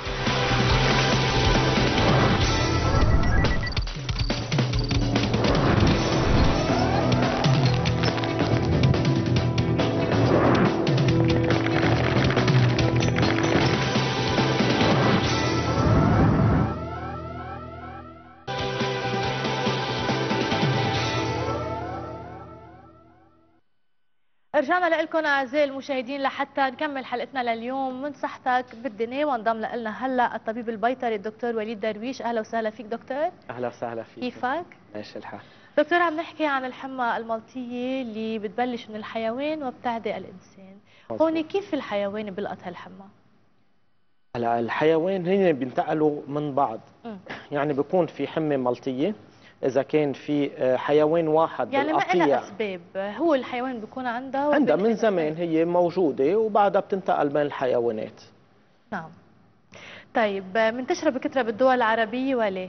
رجعنا لكم اعزائي المشاهدين لحتى نكمل حلقتنا لليوم من صحتك بالدنيا، وانضم لنا هلا الطبيب البيطري الدكتور وليد درويش. اهلا وسهلا فيك دكتور. اهلا وسهلا فيك. كيفك؟ ماشي الحال دكتور. عم نحكي عن الحمى الملطيه اللي بتبلش من الحيوان وبتعدي الانسان. هون كيف الحيوان بيلقط هالحمى؟ هلا الحيوان هن بينتقلوا من بعض. يعني بيكون في حمى ملطيه اذا كان في حيوان واحد يعني بالقطيع. ما لها اسباب، هو الحيوان بيكون عندها من زمان هي موجوده وبعدها بتنتقل بين الحيوانات. نعم. طيب منتشره بكثره بالدول العربيه ولا؟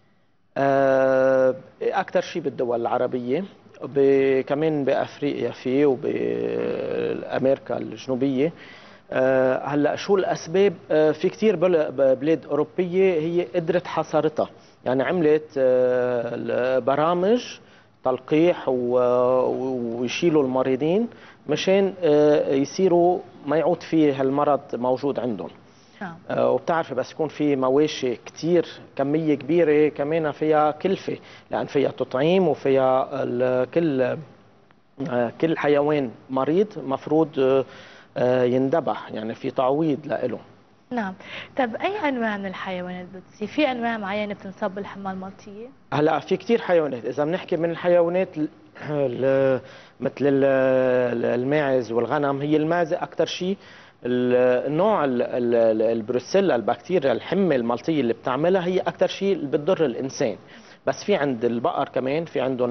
اكثر شيء بالدول العربيه، كمان بافريقيا فيه وبامريكا الجنوبيه. هلا شو الاسباب؟ في كثير بلاد اوروبيه هي قدرت حصرتها، يعني عملت برامج تلقيح ويشيلوا المريضين مشان يصيروا ما يعود فيه هالمرض موجود عندهم. وبتعرفي بس يكون في مواشي كثير كميه كبيره كمان فيها كلفه، لان فيها تطعيم وفيها كل حيوان مريض مفروض يندبح، يعني في تعويض لإله. نعم. طب اي انواع من الحيوانات بتصير؟ في انواع معينه بتنصاب بالحمى الملطيه؟ هلا في كثير حيوانات، اذا بنحكي من الحيوانات مثل الماعز والغنم. هي الماعزه اكثر شيء النوع البروسيلا البكتيريا الحمى الملطيه اللي بتعملها هي اكثر شيء اللي بتضر الانسان. بس في عند البقر كمان في عندهم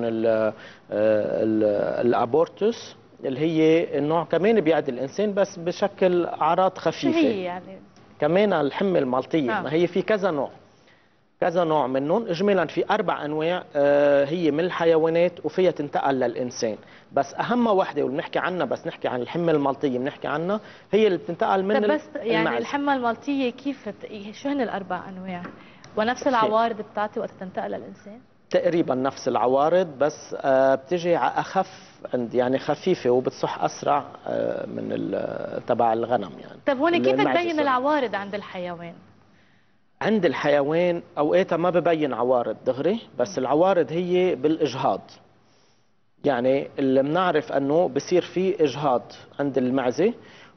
الابورتوس اللي هي النوع كمان بيعدي الانسان بس بشكل اعراض خفيفه. هي يعني كمان الحمى الملطيه ما هي في كذا نوع منهم. اجمالا في 4 انواع هي من الحيوانات وفيها تنتقل للانسان. بس اهم وحده واللي بنحكي عنها، بس نحكي عن الحمى الملطيه بنحكي عنها، هي اللي بتنتقل من بس يعني الحمى الملطيه كيف شو هن ال4 انواع؟ ونفس العوارض بتعطي وقت تنتقل للانسان؟ تقريبا نفس العوارض بس بتجي على اخف يعني خفيفه وبتصح اسرع من تبع الغنم يعني. طيب هون كيف تبين العوارض عند الحيوان؟ عند الحيوان اوقاتها ما ببين عوارض دغري، بس العوارض هي بالاجهاض. يعني اللي بنعرف انه بصير في اجهاض عند المعزه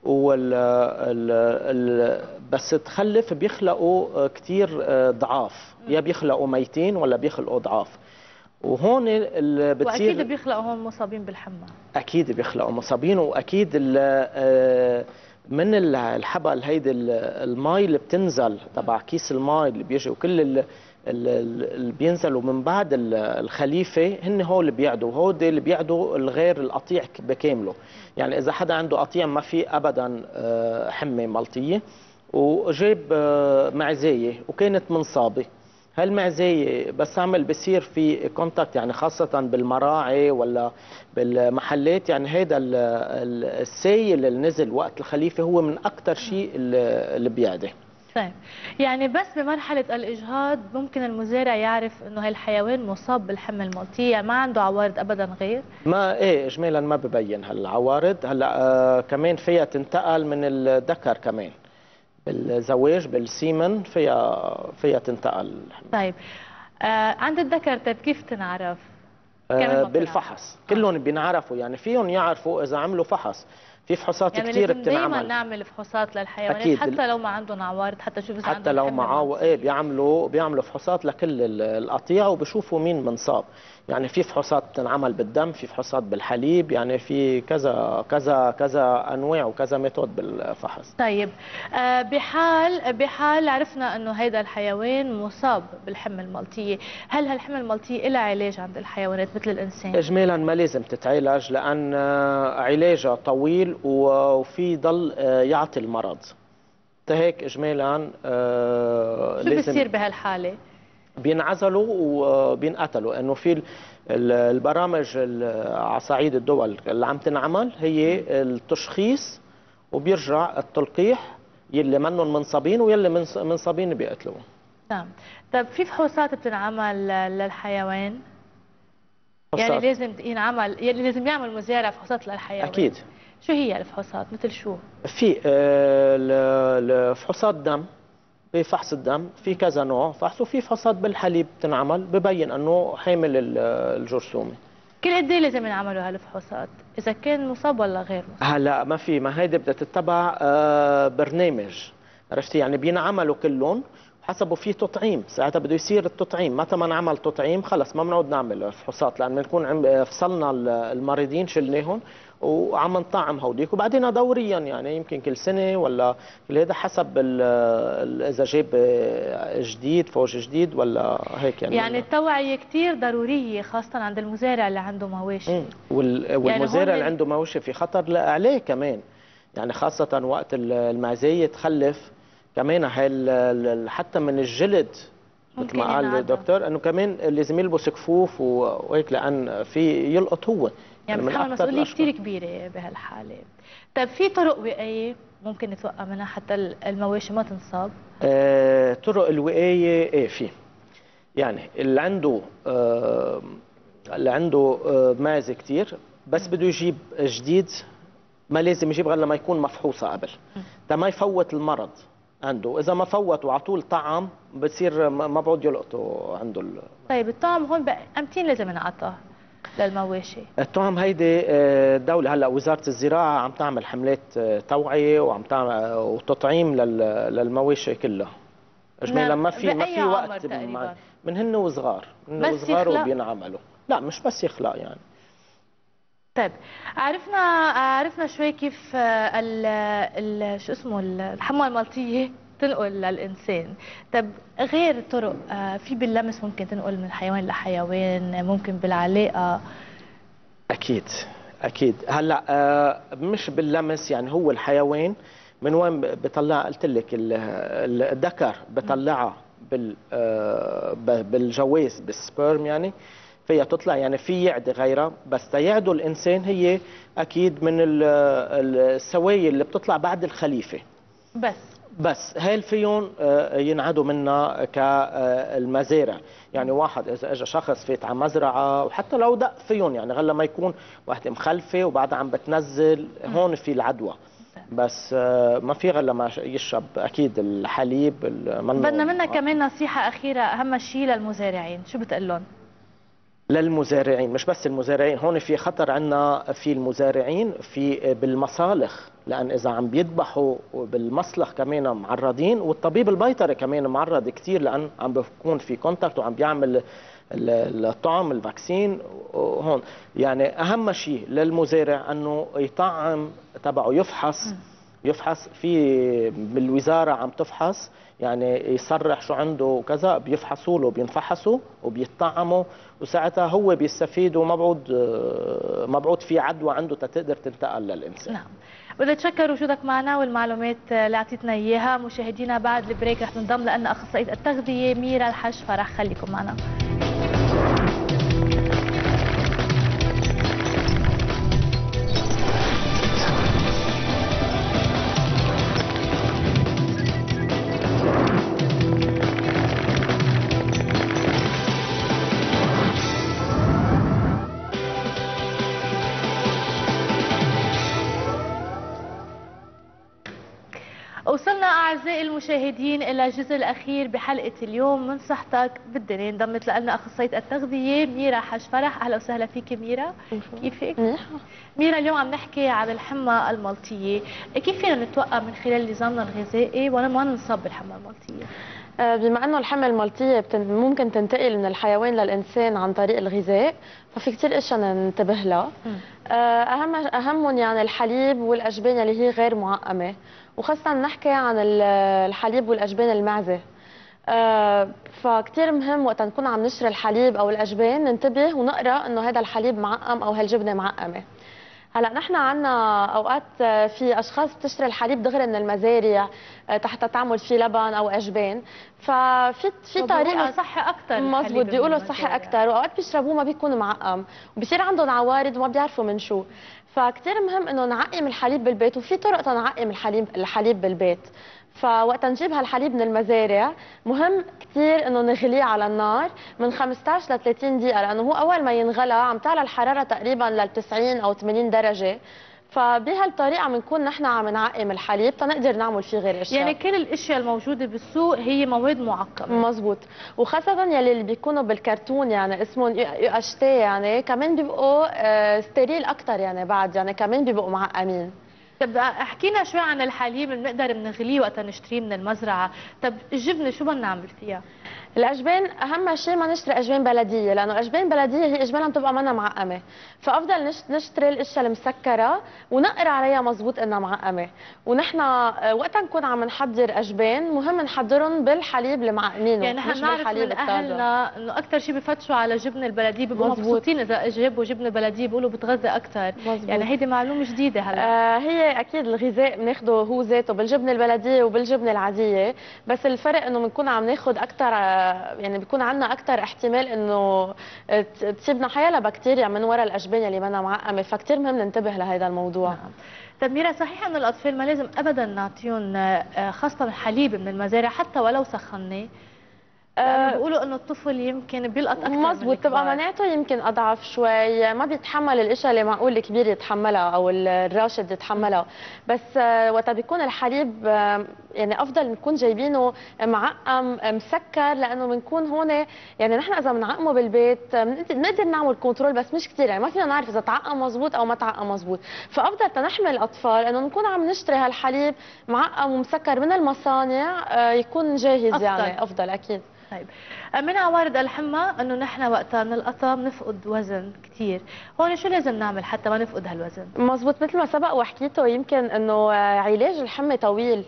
بس تخلف بيخلقوا كثير ضعاف، يا بيخلقوا ميتين ولا بيخلقوا ضعاف. وهون اللي بتصير واكيد بيخلقوا هون مصابين بالحمى. اكيد بيخلقوا مصابين، واكيد من الحبل هيدي المي اللي بتنزل تبع كيس المي اللي بيجي وكل اللي بينزلوا من بعد الخليفه هن هو اللي بيعدوا، هو اللي بيعدوا الغير القطيع بكامله. يعني اذا حدا عنده قطيع ما في ابدا حمى ملطيه وجاب معزايه وكانت منصابه، هالمعزايه بس بصير في كونتاكت، يعني خاصه بالمراعي ولا بالمحلات، يعني هذا السائل اللي نزل وقت الخليفه هو من اكثر شيء اللي بيعدي. طيب يعني بس بمرحله الاجهاض ممكن المزارع يعرف انه هالحيوان مصاب بالحمى الملطيه، يعني ما عنده عوارض ابدا غير؟ ما اجمالا ما ببين هالعوارض. هلا كمان فيها تنتقل من الذكر كمان بالزواج بالسيمن فيها تنتقل. طيب عند الذكر طيب كيف تنعرف؟ بالفحص. كلهم بينعرفوا، يعني فيهم يعرفوا اذا عملوا فحص. في فحوصات يعني كثير لازم دايما بتنعمل. نعمل فحوصات للحيوانات أكيد. حتى لو ما عندهم عوارض، حتى نشوف اذا حتى لو معاه بيعملوا فحوصات لكل القطيع وبشوفوا مين منصاب. يعني في فحوصات بتنعمل بالدم، في فحوصات بالحليب، يعني في كذا كذا كذا انواع وكذا ميثود بالفحص. طيب بحال عرفنا انه هيدا الحيوان مصاب بالحمى الملطيه، هل هالحمى الملطيه لها علاج عند الحيوانات مثل الانسان؟ اجمالا ما لازم تتعالج لان علاجها طويل وفي ضل يعطي المرض. هيك اجمالا شو بيصير بهالحاله؟ بينعزلوا وبينقتلوا، انه في البرامج على صعيد الدول اللي عم تنعمل هي التشخيص وبيرجع التلقيح يلي منهم منصابين ويلي منصابين بيقتلوهم. تمام. طيب في فحوصات بتنعمل للحيوان؟ يعني لازم ينعمل، يعني لازم يعمل مزارع فحوصات للحيوان؟ اكيد. شو هي الفحوصات؟ مثل شو؟ في فحوصات دم، بفحص الدم في كذا نوع فحص، وفي فحوصات بالحليب بتنعمل ببين انه حامل الجرثومه. كل قد ايه لازم ينعملوا هالفحوصات؟ اذا كان مصاب ولا غير مصاب؟ هلا ما هيدي بدها تتبع برنامج، عرفتي؟ يعني بينعملوا كلهم حسبوا في تطعيم، ساعتها بده يصير التطعيم، متى ما نعمل تطعيم خلص ما بنعود نعمل فحوصات، لان بنكون فصلنا المريضين شلناهم وعم نطعم هوديك، وبعدين دوريا يعني يمكن كل سنه ولا كل هذا حسب اذا جاب جديد فوج جديد ولا هيك يعني التوعيه كثير ضروريه خاصه عند المزارع اللي عنده مواشي. والمزارع اللي عنده مواشي في خطر عليه كمان، يعني خاصه وقت المعزيه تخلف كمان حتى من الجلد مثل ما قال الدكتور انه كمان لازم يلبس كفوف وهيك لان في يلقط هو يعني بتحمل مسؤوليه كثير كبيره بهالحاله. طيب في طرق وقايه ممكن نتوقع منها حتى المواشي ما تنصاب؟ طرق الوقايه ايه في، يعني اللي عنده معزه كثير بس بده يجيب جديد ما لازم يجيب غير لما يكون مفحوصه قبل، ما يفوت المرض عنده، اذا ما فوت وعلى طول طعم بصير ما بعود يلقطوا عنده طيب الطعم هون امتين لازم ينعطى للمواشي؟ الطعم هيدي الدولة هلا وزارة الزراعة عم تعمل حملات توعية وعم تعمل وتطعيم للمواشي كلها. اجمالا ما في وقت من هن وصغار وبينعملوا، لا مش بس يخلق يعني. طيب عرفنا شوي كيف شو اسمه الحمى الملطيه تنقل للانسان. طب غير طرق في باللمس ممكن تنقل من حيوان لحيوان، ممكن بالعلاقه؟ اكيد هلا مش باللمس، يعني هو الحيوان من وين بطلع؟ قلت لك الذكر بطلعها بالجواز بالسبرم، يعني فيها تطلع، يعني في يعدي غيرها، بس تيعدوا الانسان هي اكيد من السوائل اللي بتطلع بعد الخليفه. بس هاي فيهم ينعدوا منها كالمزارع، يعني واحد اذا اجى شخص فات على مزرعه وحتى لو دق فيهم، يعني غير لما يكون وحده مخلفه وبعدها عم بتنزل هون في العدوى، بس ما في غير لما يشرب اكيد الحليب. بدنا منها كمان نصيحه اخيره اهم شيء للمزارعين، شو بتقول لهم؟ للمزارعين مش بس المزارعين، هون في خطر عندنا في المزارعين في بالمصالح، لان اذا عم بيذبحوا بالمصلخ كمان معرضين، والطبيب البيطري كمان معرض كثير لان عم بيكون في كونتاكت وعم بيعمل الطعم الفاكسين هون. يعني اهم شيء للمزارع انه يطعم تبعه، يفحص في بالوزاره عم تفحص، يعني يصرح شو عنده وكذا، بيفحصوا له بينفحصوا وبيطعموا، وساعتها هو بيستفيد وما بعود في عدوى عنده تقدر تنتقل للانسان. نعم. بدي اتشكر وجودك معنا والمعلومات اللي اعطيتنا اياها. مشاهدينا بعد البريك رح ننضم لنا اخصائيه التغذيه ميرا الحج فرح، خليكم معنا. وصلنا أعزائي المشاهدين إلى الجزء الأخير بحلقة اليوم من صحتك بالدنيا. انضمت لنا أخصائية التغذية ميرا حاج فرح. أهلا وسهلا فيك ميرا. كيفك؟ منيحة. ميرا، اليوم عم نحكي عن الحمى الملطية. كيف فينا نتوقع من خلال نظامنا الغذائي ولا ما ننصاب بالحمى الملطية؟ بما انه الحمى الملطيه ممكن تنتقل من الحيوان للانسان عن طريق الغذاء، ففي كثير اشياء ننتبه لها. اهمهم يعني الحليب والاجبان اللي هي غير معقمه، وخاصه نحكي عن الحليب والاجبان المعزه. فكتير مهم وقت نكون عم نشري الحليب او الاجبان ننتبه ونقرا انه هذا الحليب معقم او هالجبنه معقمه. هلا نحن عندنا اوقات في اشخاص بتشتري الحليب دغري من المزارع حتى تعمل فيه لبن او اجبان، ففي طريقه صحي اكثر. مزبوط، بيقولوا صحي اكثر، واوقات بيشربوه ما بيكون معقم وبصير عندهم عوارض وما بيعرفوا من شو. فكتير مهم انه نعقم الحليب بالبيت، وفي طرق تنعقم الحليب بالبيت. فوقت نجيب هالحليب من المزارع مهم كثير انه نغليه على النار من 15 ل 30 دقيقه، لانه هو اول ما ينغلى عم تعلى الحراره تقريبا لل 90 او 80 درجه. فبهالطريقه بنكون نحن عم نعقم الحليب تنقدر نعمل فيه غير اشياء. يعني كل الاشياء الموجوده بالسوق هي مواد معقمه. مزبوط، وخاصه يلي اللي بيكونوا بالكرتون يعني اسمهم UHT، يعني كمان بيبقوا ستيريل اكثر، يعني بعد يعني كمان بيبقوا معقمين. طب احكينا شوي عن الحليب اللي بنقدر بنغليه وقت نشتريه من المزرعه. طب الجبنه شو بدنا نعمل فيها؟ الاجبان اهم شيء ما نشتري اجبان بلديه، لانه الاجبان بلديه هي اجبانها بتبقى منها معقمه، فافضل نشتري الاشياء المسكره ونقرا عليها مزبوط انها معقمه. ونحن وقت نكون عم نحضر اجبان مهم نحضرهم بالحليب المعقمينه، يعني نحن نعرف من اهلنا انه اكثر شيء بفتشوا على جبنه البلديه، بيبقوا مبسوطين اذا جابوا جبنه بلديه، بيقولوا بتغذى اكثر. يعني هيدي معلومه جديده هلا. هي اكيد الغذاء بناخده هو ذاته بالجبنه البلديه وبالجبنه العاديه، بس الفرق انه بنكون عم ناخذ اكثر، يعني بيكون عندنا اكثر احتمال انه تصيبنا حيالة بكتيريا من وراء الاجبان اللي منها معقمه، فكتير مهم ننتبه لهذا الموضوع. نعم. طب ميرا، صحيح انه الاطفال ما لازم ابدا نعطيهم خاصه حليب من المزارع حتى ولو سخناه؟ بيقولوا انه الطفل يمكن بيلقط اكثر. مزبوط، تبقى مناعته يمكن اضعف شوي، ما بيتحمل الاشياء اللي معقول الكبير يتحملها او الراشد يتحملها. بس وقت بيكون الحليب يعني افضل نكون جايبينه معقم مسكر، لانه بنكون هون يعني نحن اذا بنعقمه بالبيت بنقدر نعمل كنترول، بس مش كثير، يعني ما فينا نعرف اذا تعقم مزبوط او ما تعقم مزبوط. فافضل تنحمل الاطفال انه نكون عم نشتري هالحليب معقم ومسكر من المصانع، يكون جاهز أفضل. يعني افضل اكيد. طيب، من عوارض الحمى انه نحن وقتها نلقطها بنفقد وزن كثير، هون شو لازم نعمل حتى ما نفقد هالوزن؟ مزبوط، مثل ما سبق وحكيته يمكن انه علاج الحمى طويل،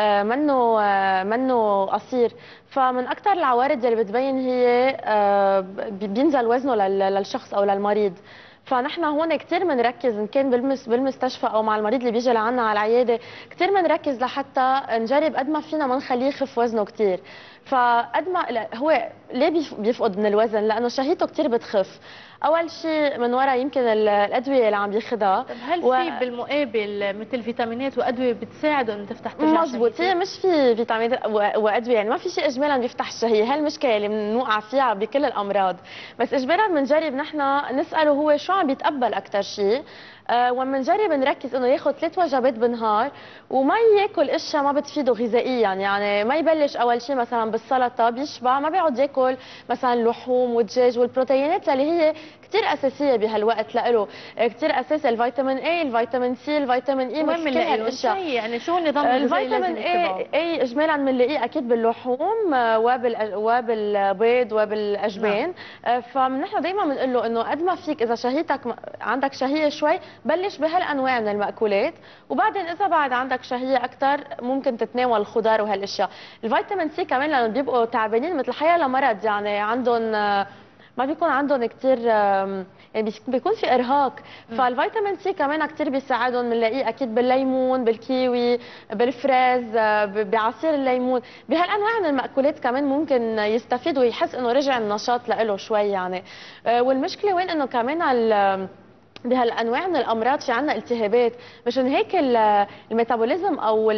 منه قصير. فمن اكثر العوارض اللي بتبين هي بينزل وزنه للشخص او للمريض. فنحن هون كثير بنركز ان كان بالمستشفى او مع المريض اللي بيجي لعنا على العياده، كثير بنركز لحتى نجرب قد ما فينا ما نخليه يخف وزنه كثير. فقد ما هو ليه بيفقد من الوزن؟ لانه شهيته كثير بتخف. اول شيء من وراء يمكن الادويه اللي عم بياخذها. طب هل في بالمقابل مثل فيتامينات وادويه بتساعده انه تفتح ترجع؟ مزبوط، هي مش في فيتامينات وادويه، يعني ما في شيء اجمالا بيفتح الشهيه، هالمشكله اللي بنوقع فيها بكل الامراض. بس اجبارا بنجرب نحن نساله هو شو عم بيتقبل اكثر شيء، ومنجرب نركز انه ياخذ 3 وجبات بالنهار وما ياكل اشياء ما بتفيده غذائيا، يعني ما يبلش اول شيء مثلا بالسلطه بيشبع، ما بيقعد ياكل مثلا لحوم ودجاج والبروتينات اللي هي كثير اساسيه بهالوقت له، كثير اساسي الفيتامين A، الفيتامين C، الفيتامين E، وين بنلاقيه الاشياء؟ يعني شو النظام الغذائي الفيتامين A اجمالا بنلاقيه اكيد باللحوم وبالبيض وبالاجبان. فنحن دائما بنقول له انه قد ما فيك اذا شهيتك عندك شهيه شوي بلش بهالانواع من المأكولات، وبعدين اذا بعد عندك شهيه اكثر ممكن تتناول الخضار وهالاشياء. الفيتامين سي كمان لانه بيبقوا تعبانين مثل حياه لمرض، يعني عندهم ما بيكون عندهم كثير، يعني بيكون في ارهاق. فالفيتامين سي كمان كثير بيساعدهم، بنلاقيه اكيد بالليمون، بالكيوي، بالفريز، بعصير الليمون، بهالانواع من المأكولات كمان ممكن يستفيد ويحس انه رجع النشاط له شوي يعني. والمشكله وين انه كمان بهالانواع من الامراض في عندنا التهابات، مشان هيك الميتابوليزم او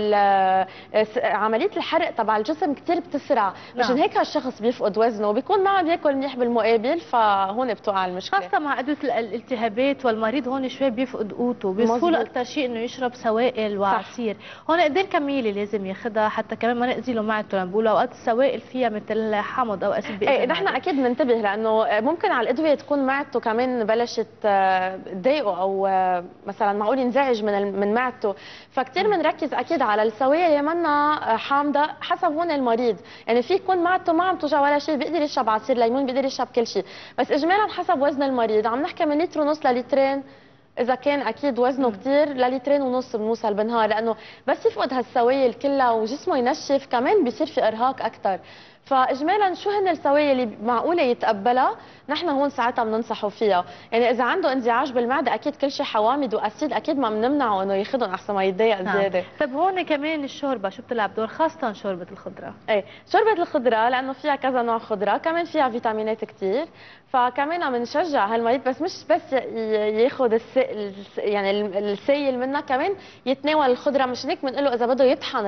عمليه الحرق تبع الجسم كثير بتسرع، مشان هيك هالشخص بيفقد وزنه وبيكون ما عم بياكل منيح بالمقابل، فهون بتوقع المشكله. خاصه مع ادويه الالتهابات والمريض هون شوي بيفقد قوته، بيسهوله اكثر شيء انه يشرب سوائل وعصير. هون قد ايه الكميه اللي لازم ياخذها حتى كمان ما ناذي له معدته؟ لما بقولوا اوقات السوائل فيها مثل حمض او اسيد ايه نحن اكيد بننتبه، لانه ممكن على الادويه تكون معدته كمان بلشت تضايقه او مثلا معقول ينزعج من معدته، فكتير بنركز اكيد على السوائل اللي منا حامضه حسب هون المريض. يعني في يكون معدته ما عم توجع ولا شيء بيقدر يشرب عصير ليمون، بيقدر يشرب كل شيء، بس اجمالا حسب وزن المريض عم نحكي من لتر ونص للترين، اذا كان اكيد وزنه كثير للترين ونص بنوصل بالنهار، لانه بس يفقد هالسوائل كلها وجسمه ينشف كمان بيصير في ارهاق اكثر. فاجمالا شو هن السوائل اللي معقوله يتقبلها؟ نحن هون ساعتها بننصحه فيها. يعني اذا عنده انزعاج بالمعده اكيد كل شيء حوامض واسيد اكيد ما بنمنعه انه ياخذهم احسن ما يتضايق زياده. طيب هون كمان الشوربه شو بتلعب دور، خاصه شوربه الخضره؟ ايه شوربه الخضره لانه فيها كذا نوع خضره، كمان فيها فيتامينات كثير، فكمان بنشجع هالمريض مش بس ياخذ يعني السائل منها، كمان يتناول الخضره. مش هيك بنقول له اذا بده يطحن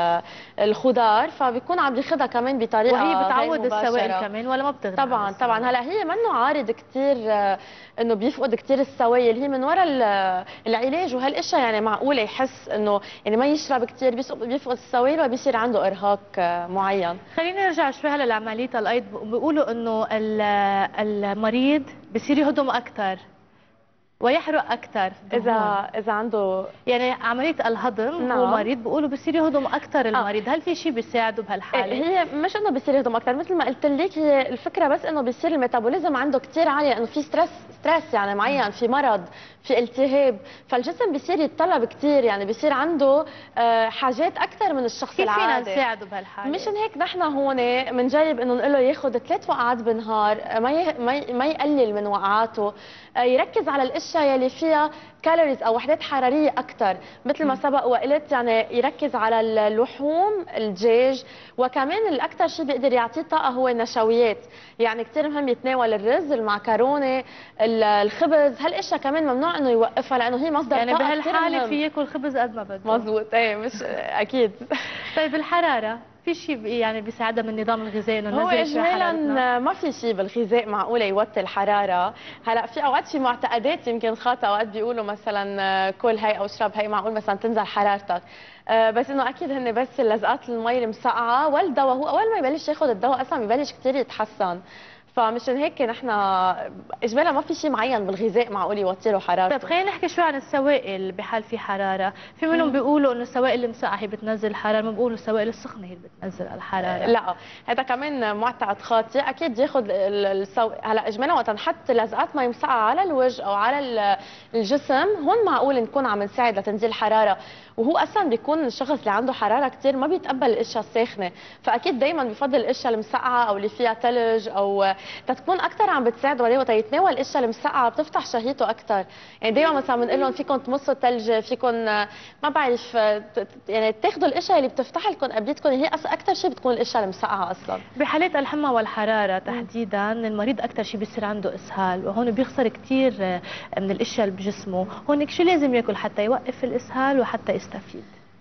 الخضار فبيكون عم ياخذها كمان بطريقه وهي بتعوض السوائل كمان ولا ما بتغني؟ طبعا هلا هي منه عارض كثير انه بيفقد كثير السوائل، هي من وراء العلاج وهالاشياء. يعني معقوله يحس انه يعني ما يشرب كثير بيفقد السوائل وبيصير عنده ارهاق معين. خلينا نرجع شوي هلا لعمليه الايض، بيقولوا انه المريض بصير يهضم اكثر ويحرق اكثر اذا عنده يعني عمليه الهضم. هو مريض بيقولوا بصير يهضم اكثر المريض. هل في شيء بيساعده بهالحاله؟ هي مش انه بصير يهضم اكثر، مثل ما قلت لك هي الفكره بس انه بصير الميتابوليزم عنده كثير عالي، لانه في ستريس يعني معين، في مرض، في التهاب، فالجسم بصير يتطلب كثير، يعني بصير عنده حاجات اكثر من الشخص العادي. كيف فينا نساعده بهالحاله؟ مشان هيك نحن هون بنجرب انه نقول له ياخذ 3 وقعات بالنهار، ما يقلل من وقعاته، يركز على الاشياء يلي فيها كالوريز او وحدات حراريه اكثر، مثل ما سبق وقلت يعني يركز على اللحوم، الدجاج، وكمان الاكثر شيء بيقدر يعطيه طاقه هو النشويات. يعني كثير مهم يتناول الرز، المعكرونه، الخبز، هالاشياء كمان ممنوع انه يوقفها لانه هي مصدر يعني طاقه. يعني بهالحاله في ياكل خبز قد ما بده. مزبوط، ايه مش اكيد. طيب الحراره في شيء يعني بيساعدها من النظام الغذائي انه هو اجمالا ما في شيء بالغذاء معقوله يوطي الحراره. هلا في اوقات في معتقدات يمكن خاطئه، اوقات بيقولوا مثلا كل هي او اشرب هي معقول مثلا تنزل حرارتك، بس انه اكيد هن بس لزقات المي المسقعه والدواء. هو اول ما يبلش ياخذ الدواء اصلا ببلش كثير يتحسن، فمشان هيك نحن اجمالا ما في شيء معين بالغذاء معقول يوطي له حرارته. طيب خلينا نحكي شوي عن السوائل بحال في حراره، في منهم بيقولوا انه السوائل المسقعه هي بتنزل الحراره، ما بيقولوا السوائل السخنه هي اللي بتنزل الحراره. لا هذا كمان معتقد خاطئ، اكيد ياخذ هلا اجمالا وقت نحط لزقات مي مسقعه على الوجه او على الجسم هون معقول نكون عم نساعد لتنزيل الحراره، وهو اصلا بيكون الشخص اللي عنده حراره كثير ما بيتقبل الاشياء الساخنه، فاكيد دائما بفضل الاشياء المسقعه او اللي فيها ثلج او تكون اكثر عم بتساعده عليه وقت يتناول الاشياء المسقعه بتفتح شهيته اكثر. يعني دائما مثلا بنقول لهم فيكم تمصوا الثلج، فيكم ما بعرف يعني تاخذوا الاشياء اللي بتفتح لكم قبلتكم، هي اكثر شيء بتكون الاشياء المسقعه اصلا. بحالات الحمى والحراره تحديدا المريض اكثر شيء بيصير عنده اسهال، وهون بيخسر كثير من الاشياء اللي بجسمه، هون شو لازم ياكل حتى يوقف الاسهال وحتى يستفيد؟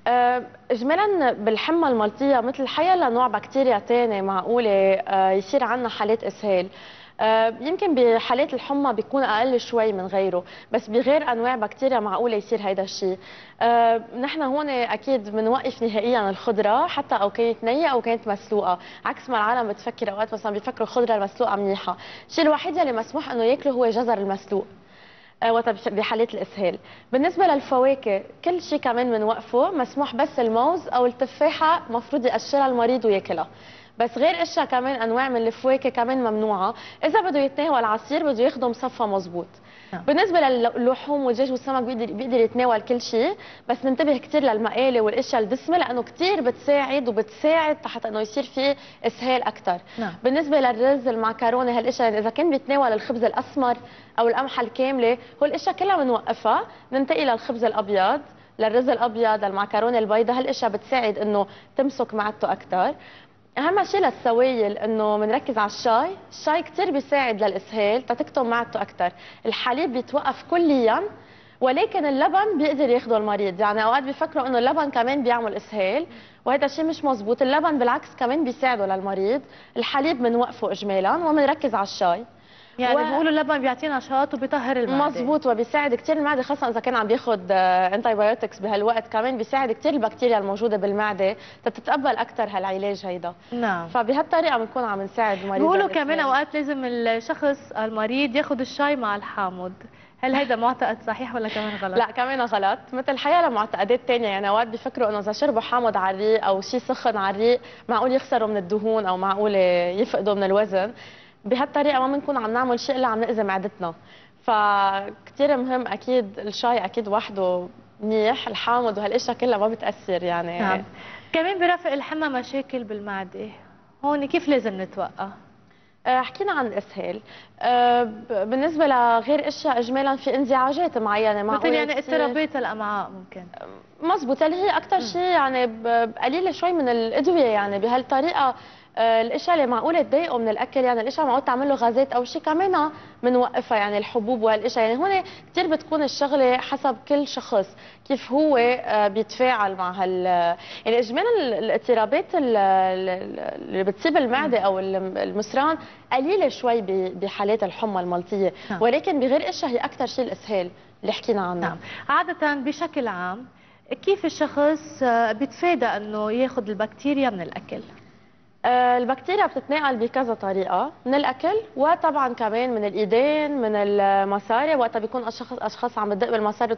اجمالا بالحمى الملطيه مثل حيلا نوع بكتيريا ثاني معقوله يصير عندنا حالات اسهال. يمكن بحالات الحمى بيكون اقل شوي من غيره، بس بغير انواع بكتيريا معقوله يصير هيدا الشيء. نحن هون اكيد بنوقف نهائيا الخضره حتى او كانت نيه او كانت مسلوقه، عكس ما العالم بتفكر اوقات مثلا بيفكروا الخضره المسلوقه منيحه. الشيء الوحيد اللي مسموح انه ياكله هو جزر المسلوق بحالات الاسهال. بالنسبه للفواكه كل شيء كمان بنوقفه، مسموح بس الموز او التفاحه مفروض يقشرها المريض وياكلها، بس غير اشياء كمان انواع من الفواكه كمان ممنوعه. اذا بده يتناول عصير بده ياخده مصفى مزبوط. بالنسبه للحوم والدجاج والسمك بيقدر يتناول كل شيء، بس ننتبه كثير للمقالي والاشياء الدسمه لانه كثير بتساعد حتى انه يصير في اسهال اكثر. بالنسبه للرز، المعكرونه، هالاشياء اذا كان بيتناول الخبز الاسمر او القمحه الكامله، هول الاشياء كلها بنوقفها، ننتقل للخبز الابيض، للرز الابيض، للمعكرونه البيضاء، هالاشياء بتساعد انه تمسك معدته اكثر. اهم شيء للسوائل انه بنركز على الشاي، الشاي كثير بيساعد للاسهال تتكتم معدته اكثر، الحليب بيتوقف كليا ولكن اللبن بيقدر ياخده المريض، يعني اوقات بيفكروا انه اللبن كمان بيعمل اسهال وهذا الشيء مش مزبوط، اللبن بالعكس كمان بيساعده للمريض، الحليب بنوقفه اجمالا وبنركز على الشاي. يعني بيقولوا اللبن بيعطي نشاط وبيطهر المعده. مزبوط، وبيساعد كثير المعده خاصه اذا كان عم بياخذ انتي بايوتكس بهالوقت، كمان بيساعد كثير البكتيريا الموجوده بالمعده تتقبل اكثر هالعلاج هيدا. نعم. فبهالطريقه بنكون عم نساعد المريض. بيقولوا كمان اوقات لازم الشخص المريض ياخذ الشاي مع الحامض، هل هيدا معتقد صحيح ولا كمان غلط؟ لا كمان غلط، مثل حياة لمعتقدات ثانيه، يعني اوقات بيفكروا انه اذا شربوا حامض على الريق او شيء سخن على الريق معقول يخسروا من الدهون او معقول يفقدوا من الوزن. بهالطريقه ما بنكون عم نعمل شيء الا عم ناذي معدتنا. فكتير مهم اكيد الشاي اكيد وحده منيح، الحامض وهالاشياء كلها ما بتاثر يعني. نعم. كمان برافق الحمى مشاكل بالمعده، هون كيف لازم نتوقع؟ حكينا عن الاسهال، بالنسبه لغير اشياء اجمالا في انزعاجات معينه مثل يعني اضطرابات الامعاء ممكن. مزبوط، اللي هي اكثر شيء يعني قليله شوي من الادويه، يعني بهالطريقه الاشياء اللي معقوله تضايقه من الاكل، يعني الاشياء معقول تعمل له غازات او شيء كمان بنوقفها، يعني الحبوب وهالاشياء، يعني هون كثير بتكون الشغله حسب كل شخص كيف هو بيتفاعل مع يعني اجمالا الاضطرابات اللي بتصيب المعده او المسران قليله شوي بحالات الحمى الملطيه، ولكن بغير اشياء هي اكثر شيء الاسهال اللي حكينا عنه. نعم. عاده بشكل عام كيف الشخص بيتفادى انه ياخذ البكتيريا من الاكل؟ البكتيريا بتتنقل بكذا طريقة، من الأكل وطبعا كمان من الإيدين، من المصاري، وقتها بيكون أشخاص عم تدق بالمصاري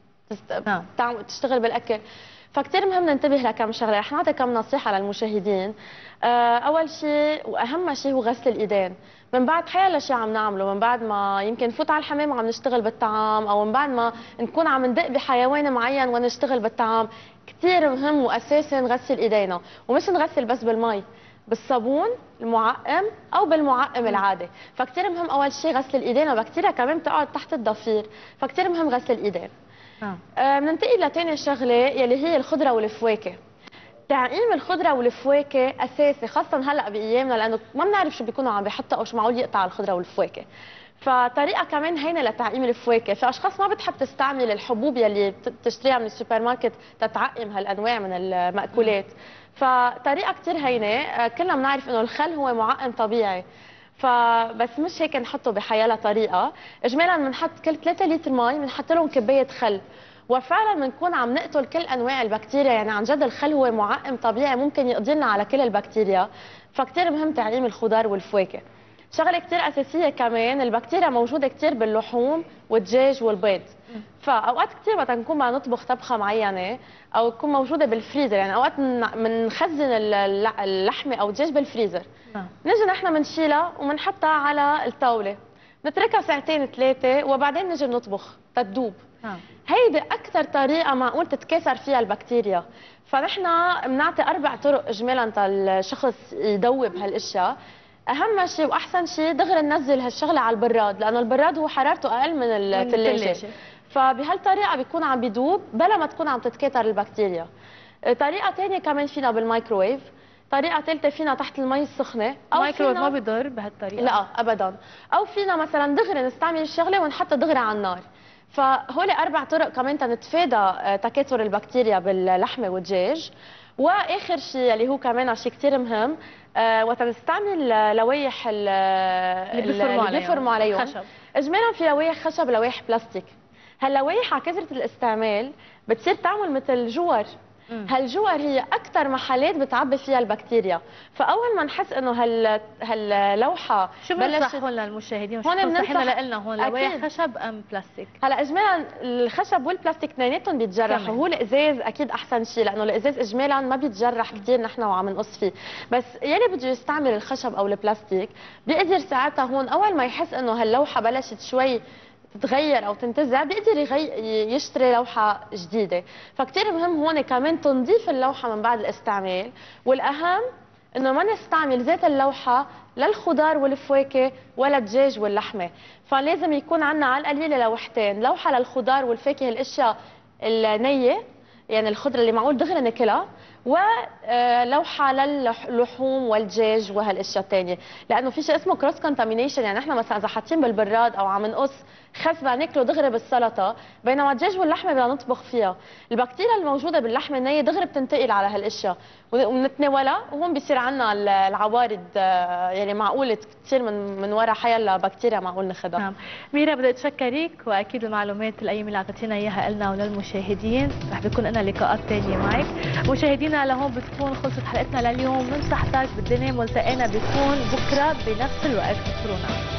تشتغل بالأكل. فكتير مهم ننتبه لكم شغلة، رح نعطي كم نصيحة للمشاهدين. أول شيء وأهم شيء هو غسل الإيدين، من بعد حيلا شيء عم نعمله، من بعد ما يمكن نفوت على الحمام وعم نشتغل بالطعام، أو من بعد ما نكون عم ندق بحيوان معين ونشتغل بالطعام، كتير مهم وأساسي نغسل إيدينا، ومش نغسل بس بالمي، بالصابون المعقم او بالمعقم العادي. فكتير مهم اول شيء غسل الايدين، وبكتيريا كمان بتقعد تحت الضفير، فكتير مهم غسل الايدين. بننتقل لثاني شغله يلي هي الخضره والفواكه. تعقيم الخضره والفواكه اساسي، خاصه هلا بايامنا لانه ما بنعرف شو بيكونوا عم بيحطوا او شو معقول يقطع الخضره والفواكه. فطريقه كمان هينه لتعقيم الفواكه، في اشخاص ما بتحب تستعمل الحبوب يلي بتشتريها من السوبر ماركت تتعقم هالانواع من المأكولات. فطريقه كثير هينه، كلنا بنعرف انه الخل هو معقم طبيعي، فبس مش هيك نحطه بحيالة طريقه، اجمالا بنحط كل 3 لتر مي بنحط لهم كبايه خل، وفعلا بنكون عم نقتل كل انواع البكتيريا، يعني عن جد الخل هو معقم طبيعي ممكن يقضي لنا على كل البكتيريا، فكتير مهم تعقيم الخضار والفواكه. شغله كثير اساسيه كمان، البكتيريا موجوده كثير باللحوم والدجاج والبيض، فاوقات كثير وقت نكون بدنا نطبخ طبخه معينه او تكون موجوده بالفريزر، يعني اوقات بنخزن اللحمه او الدجاج بالفريزر، نجي نحن بنشيلها وبنحطها على الطاوله، نتركها 2 3 وبعدين نجي نطبخ تتذوب. هيدي اكثر طريقه معقول تتكاثر فيها البكتيريا، فنحن بنعطي 4 طرق اجمالا الشخص يذوب هالاشياء. اهم شيء واحسن شيء دغري ننزل هالشغله على البراد، لانه البراد هو حرارته اقل من الثلاجه، فبهالطريقه بيكون عم بيذوب بلا ما تكون عم تتكاثر البكتيريا. طريقه ثانيه كمان فينا بالمايكروويف، طريقه ثالثه فينا تحت المي السخنه، او المايكروويف ما بيضر بهالطريقه؟ لا ابدا، او فينا مثلا دغري نستعمل الشغله ونحطها دغري على النار. فهول 4 طرق كمان تنتفادى تكاثر البكتيريا باللحمه والدجاج. واخر شيء اللي هو كمان شيء كثير مهم، وقت نستعمل لوايح اللي بيفرموا عليهم خشب، اجمالا في لوايح خشب ولوايح بلاستيك. هاللوايح على كثره الاستعمال بتصير تعمل مثل جوار، هالجوار هي اكثر محلات بتعبي فيها البكتيريا، فاول ما نحس انه هاللوحه شو بنصح هون للمشاهدين؟ شو بتنصحينا لنا هون، لوايح خشب ام بلاستيك؟ هلا اجمالا الخشب والبلاستيك اثنيناتهم بيتجرحوا، هو الازاز اكيد احسن شيء لانه الازاز اجمالا ما بيتجرح كثير نحن وعم نقص فيه، بس يلي بده يستعمل الخشب او البلاستيك بيقدر ساعتها هون اول ما يحس انه هاللوحه بلشت شوي تتغير او تنتزع بيقدر يشتري لوحه جديده. فكتير مهم هون كمان تنظيف اللوحه من بعد الاستعمال، والاهم انه ما نستعمل زيت اللوحه للخضار والفواكه ولا الدجاج واللحمه، فلازم يكون عندنا على القليله لوحتين، لوحه للخضار والفاكهه الاشياء النيه يعني الخضره اللي معقول دغري ناكلها، ولوحه للحوم والدجاج وهالاشياء الثانيه، لانه في شيء اسمه كروس كونتامينيشن. يعني نحن مثلا اذا حاطين بالبراد او عم نقص خس بدنا ناكله دغري بالسلطه، بينما الدجاج واللحمه بدنا نطبخ فيها، البكتيريا الموجوده باللحمه النيه دغري بتنتقل على هالاشياء ونتناولها، وهون بيصير عندنا العوارض. يعني معقول كثير من وراء حيلا بكتيريا معقول ناخذها. نعم. ميرا بدي اتشكرك، واكيد المعلومات القيمه اللي اعطيتينا اياها لنا وللمشاهدين. رح بيكون لنا لقاءات ثانيه معك. مشاهدينا لهون بتكون خلصت حلقتنا لليوم من صحتك بالدنيا، ملتقينا بيكون بكره بنفس الوقت. اذكرونا.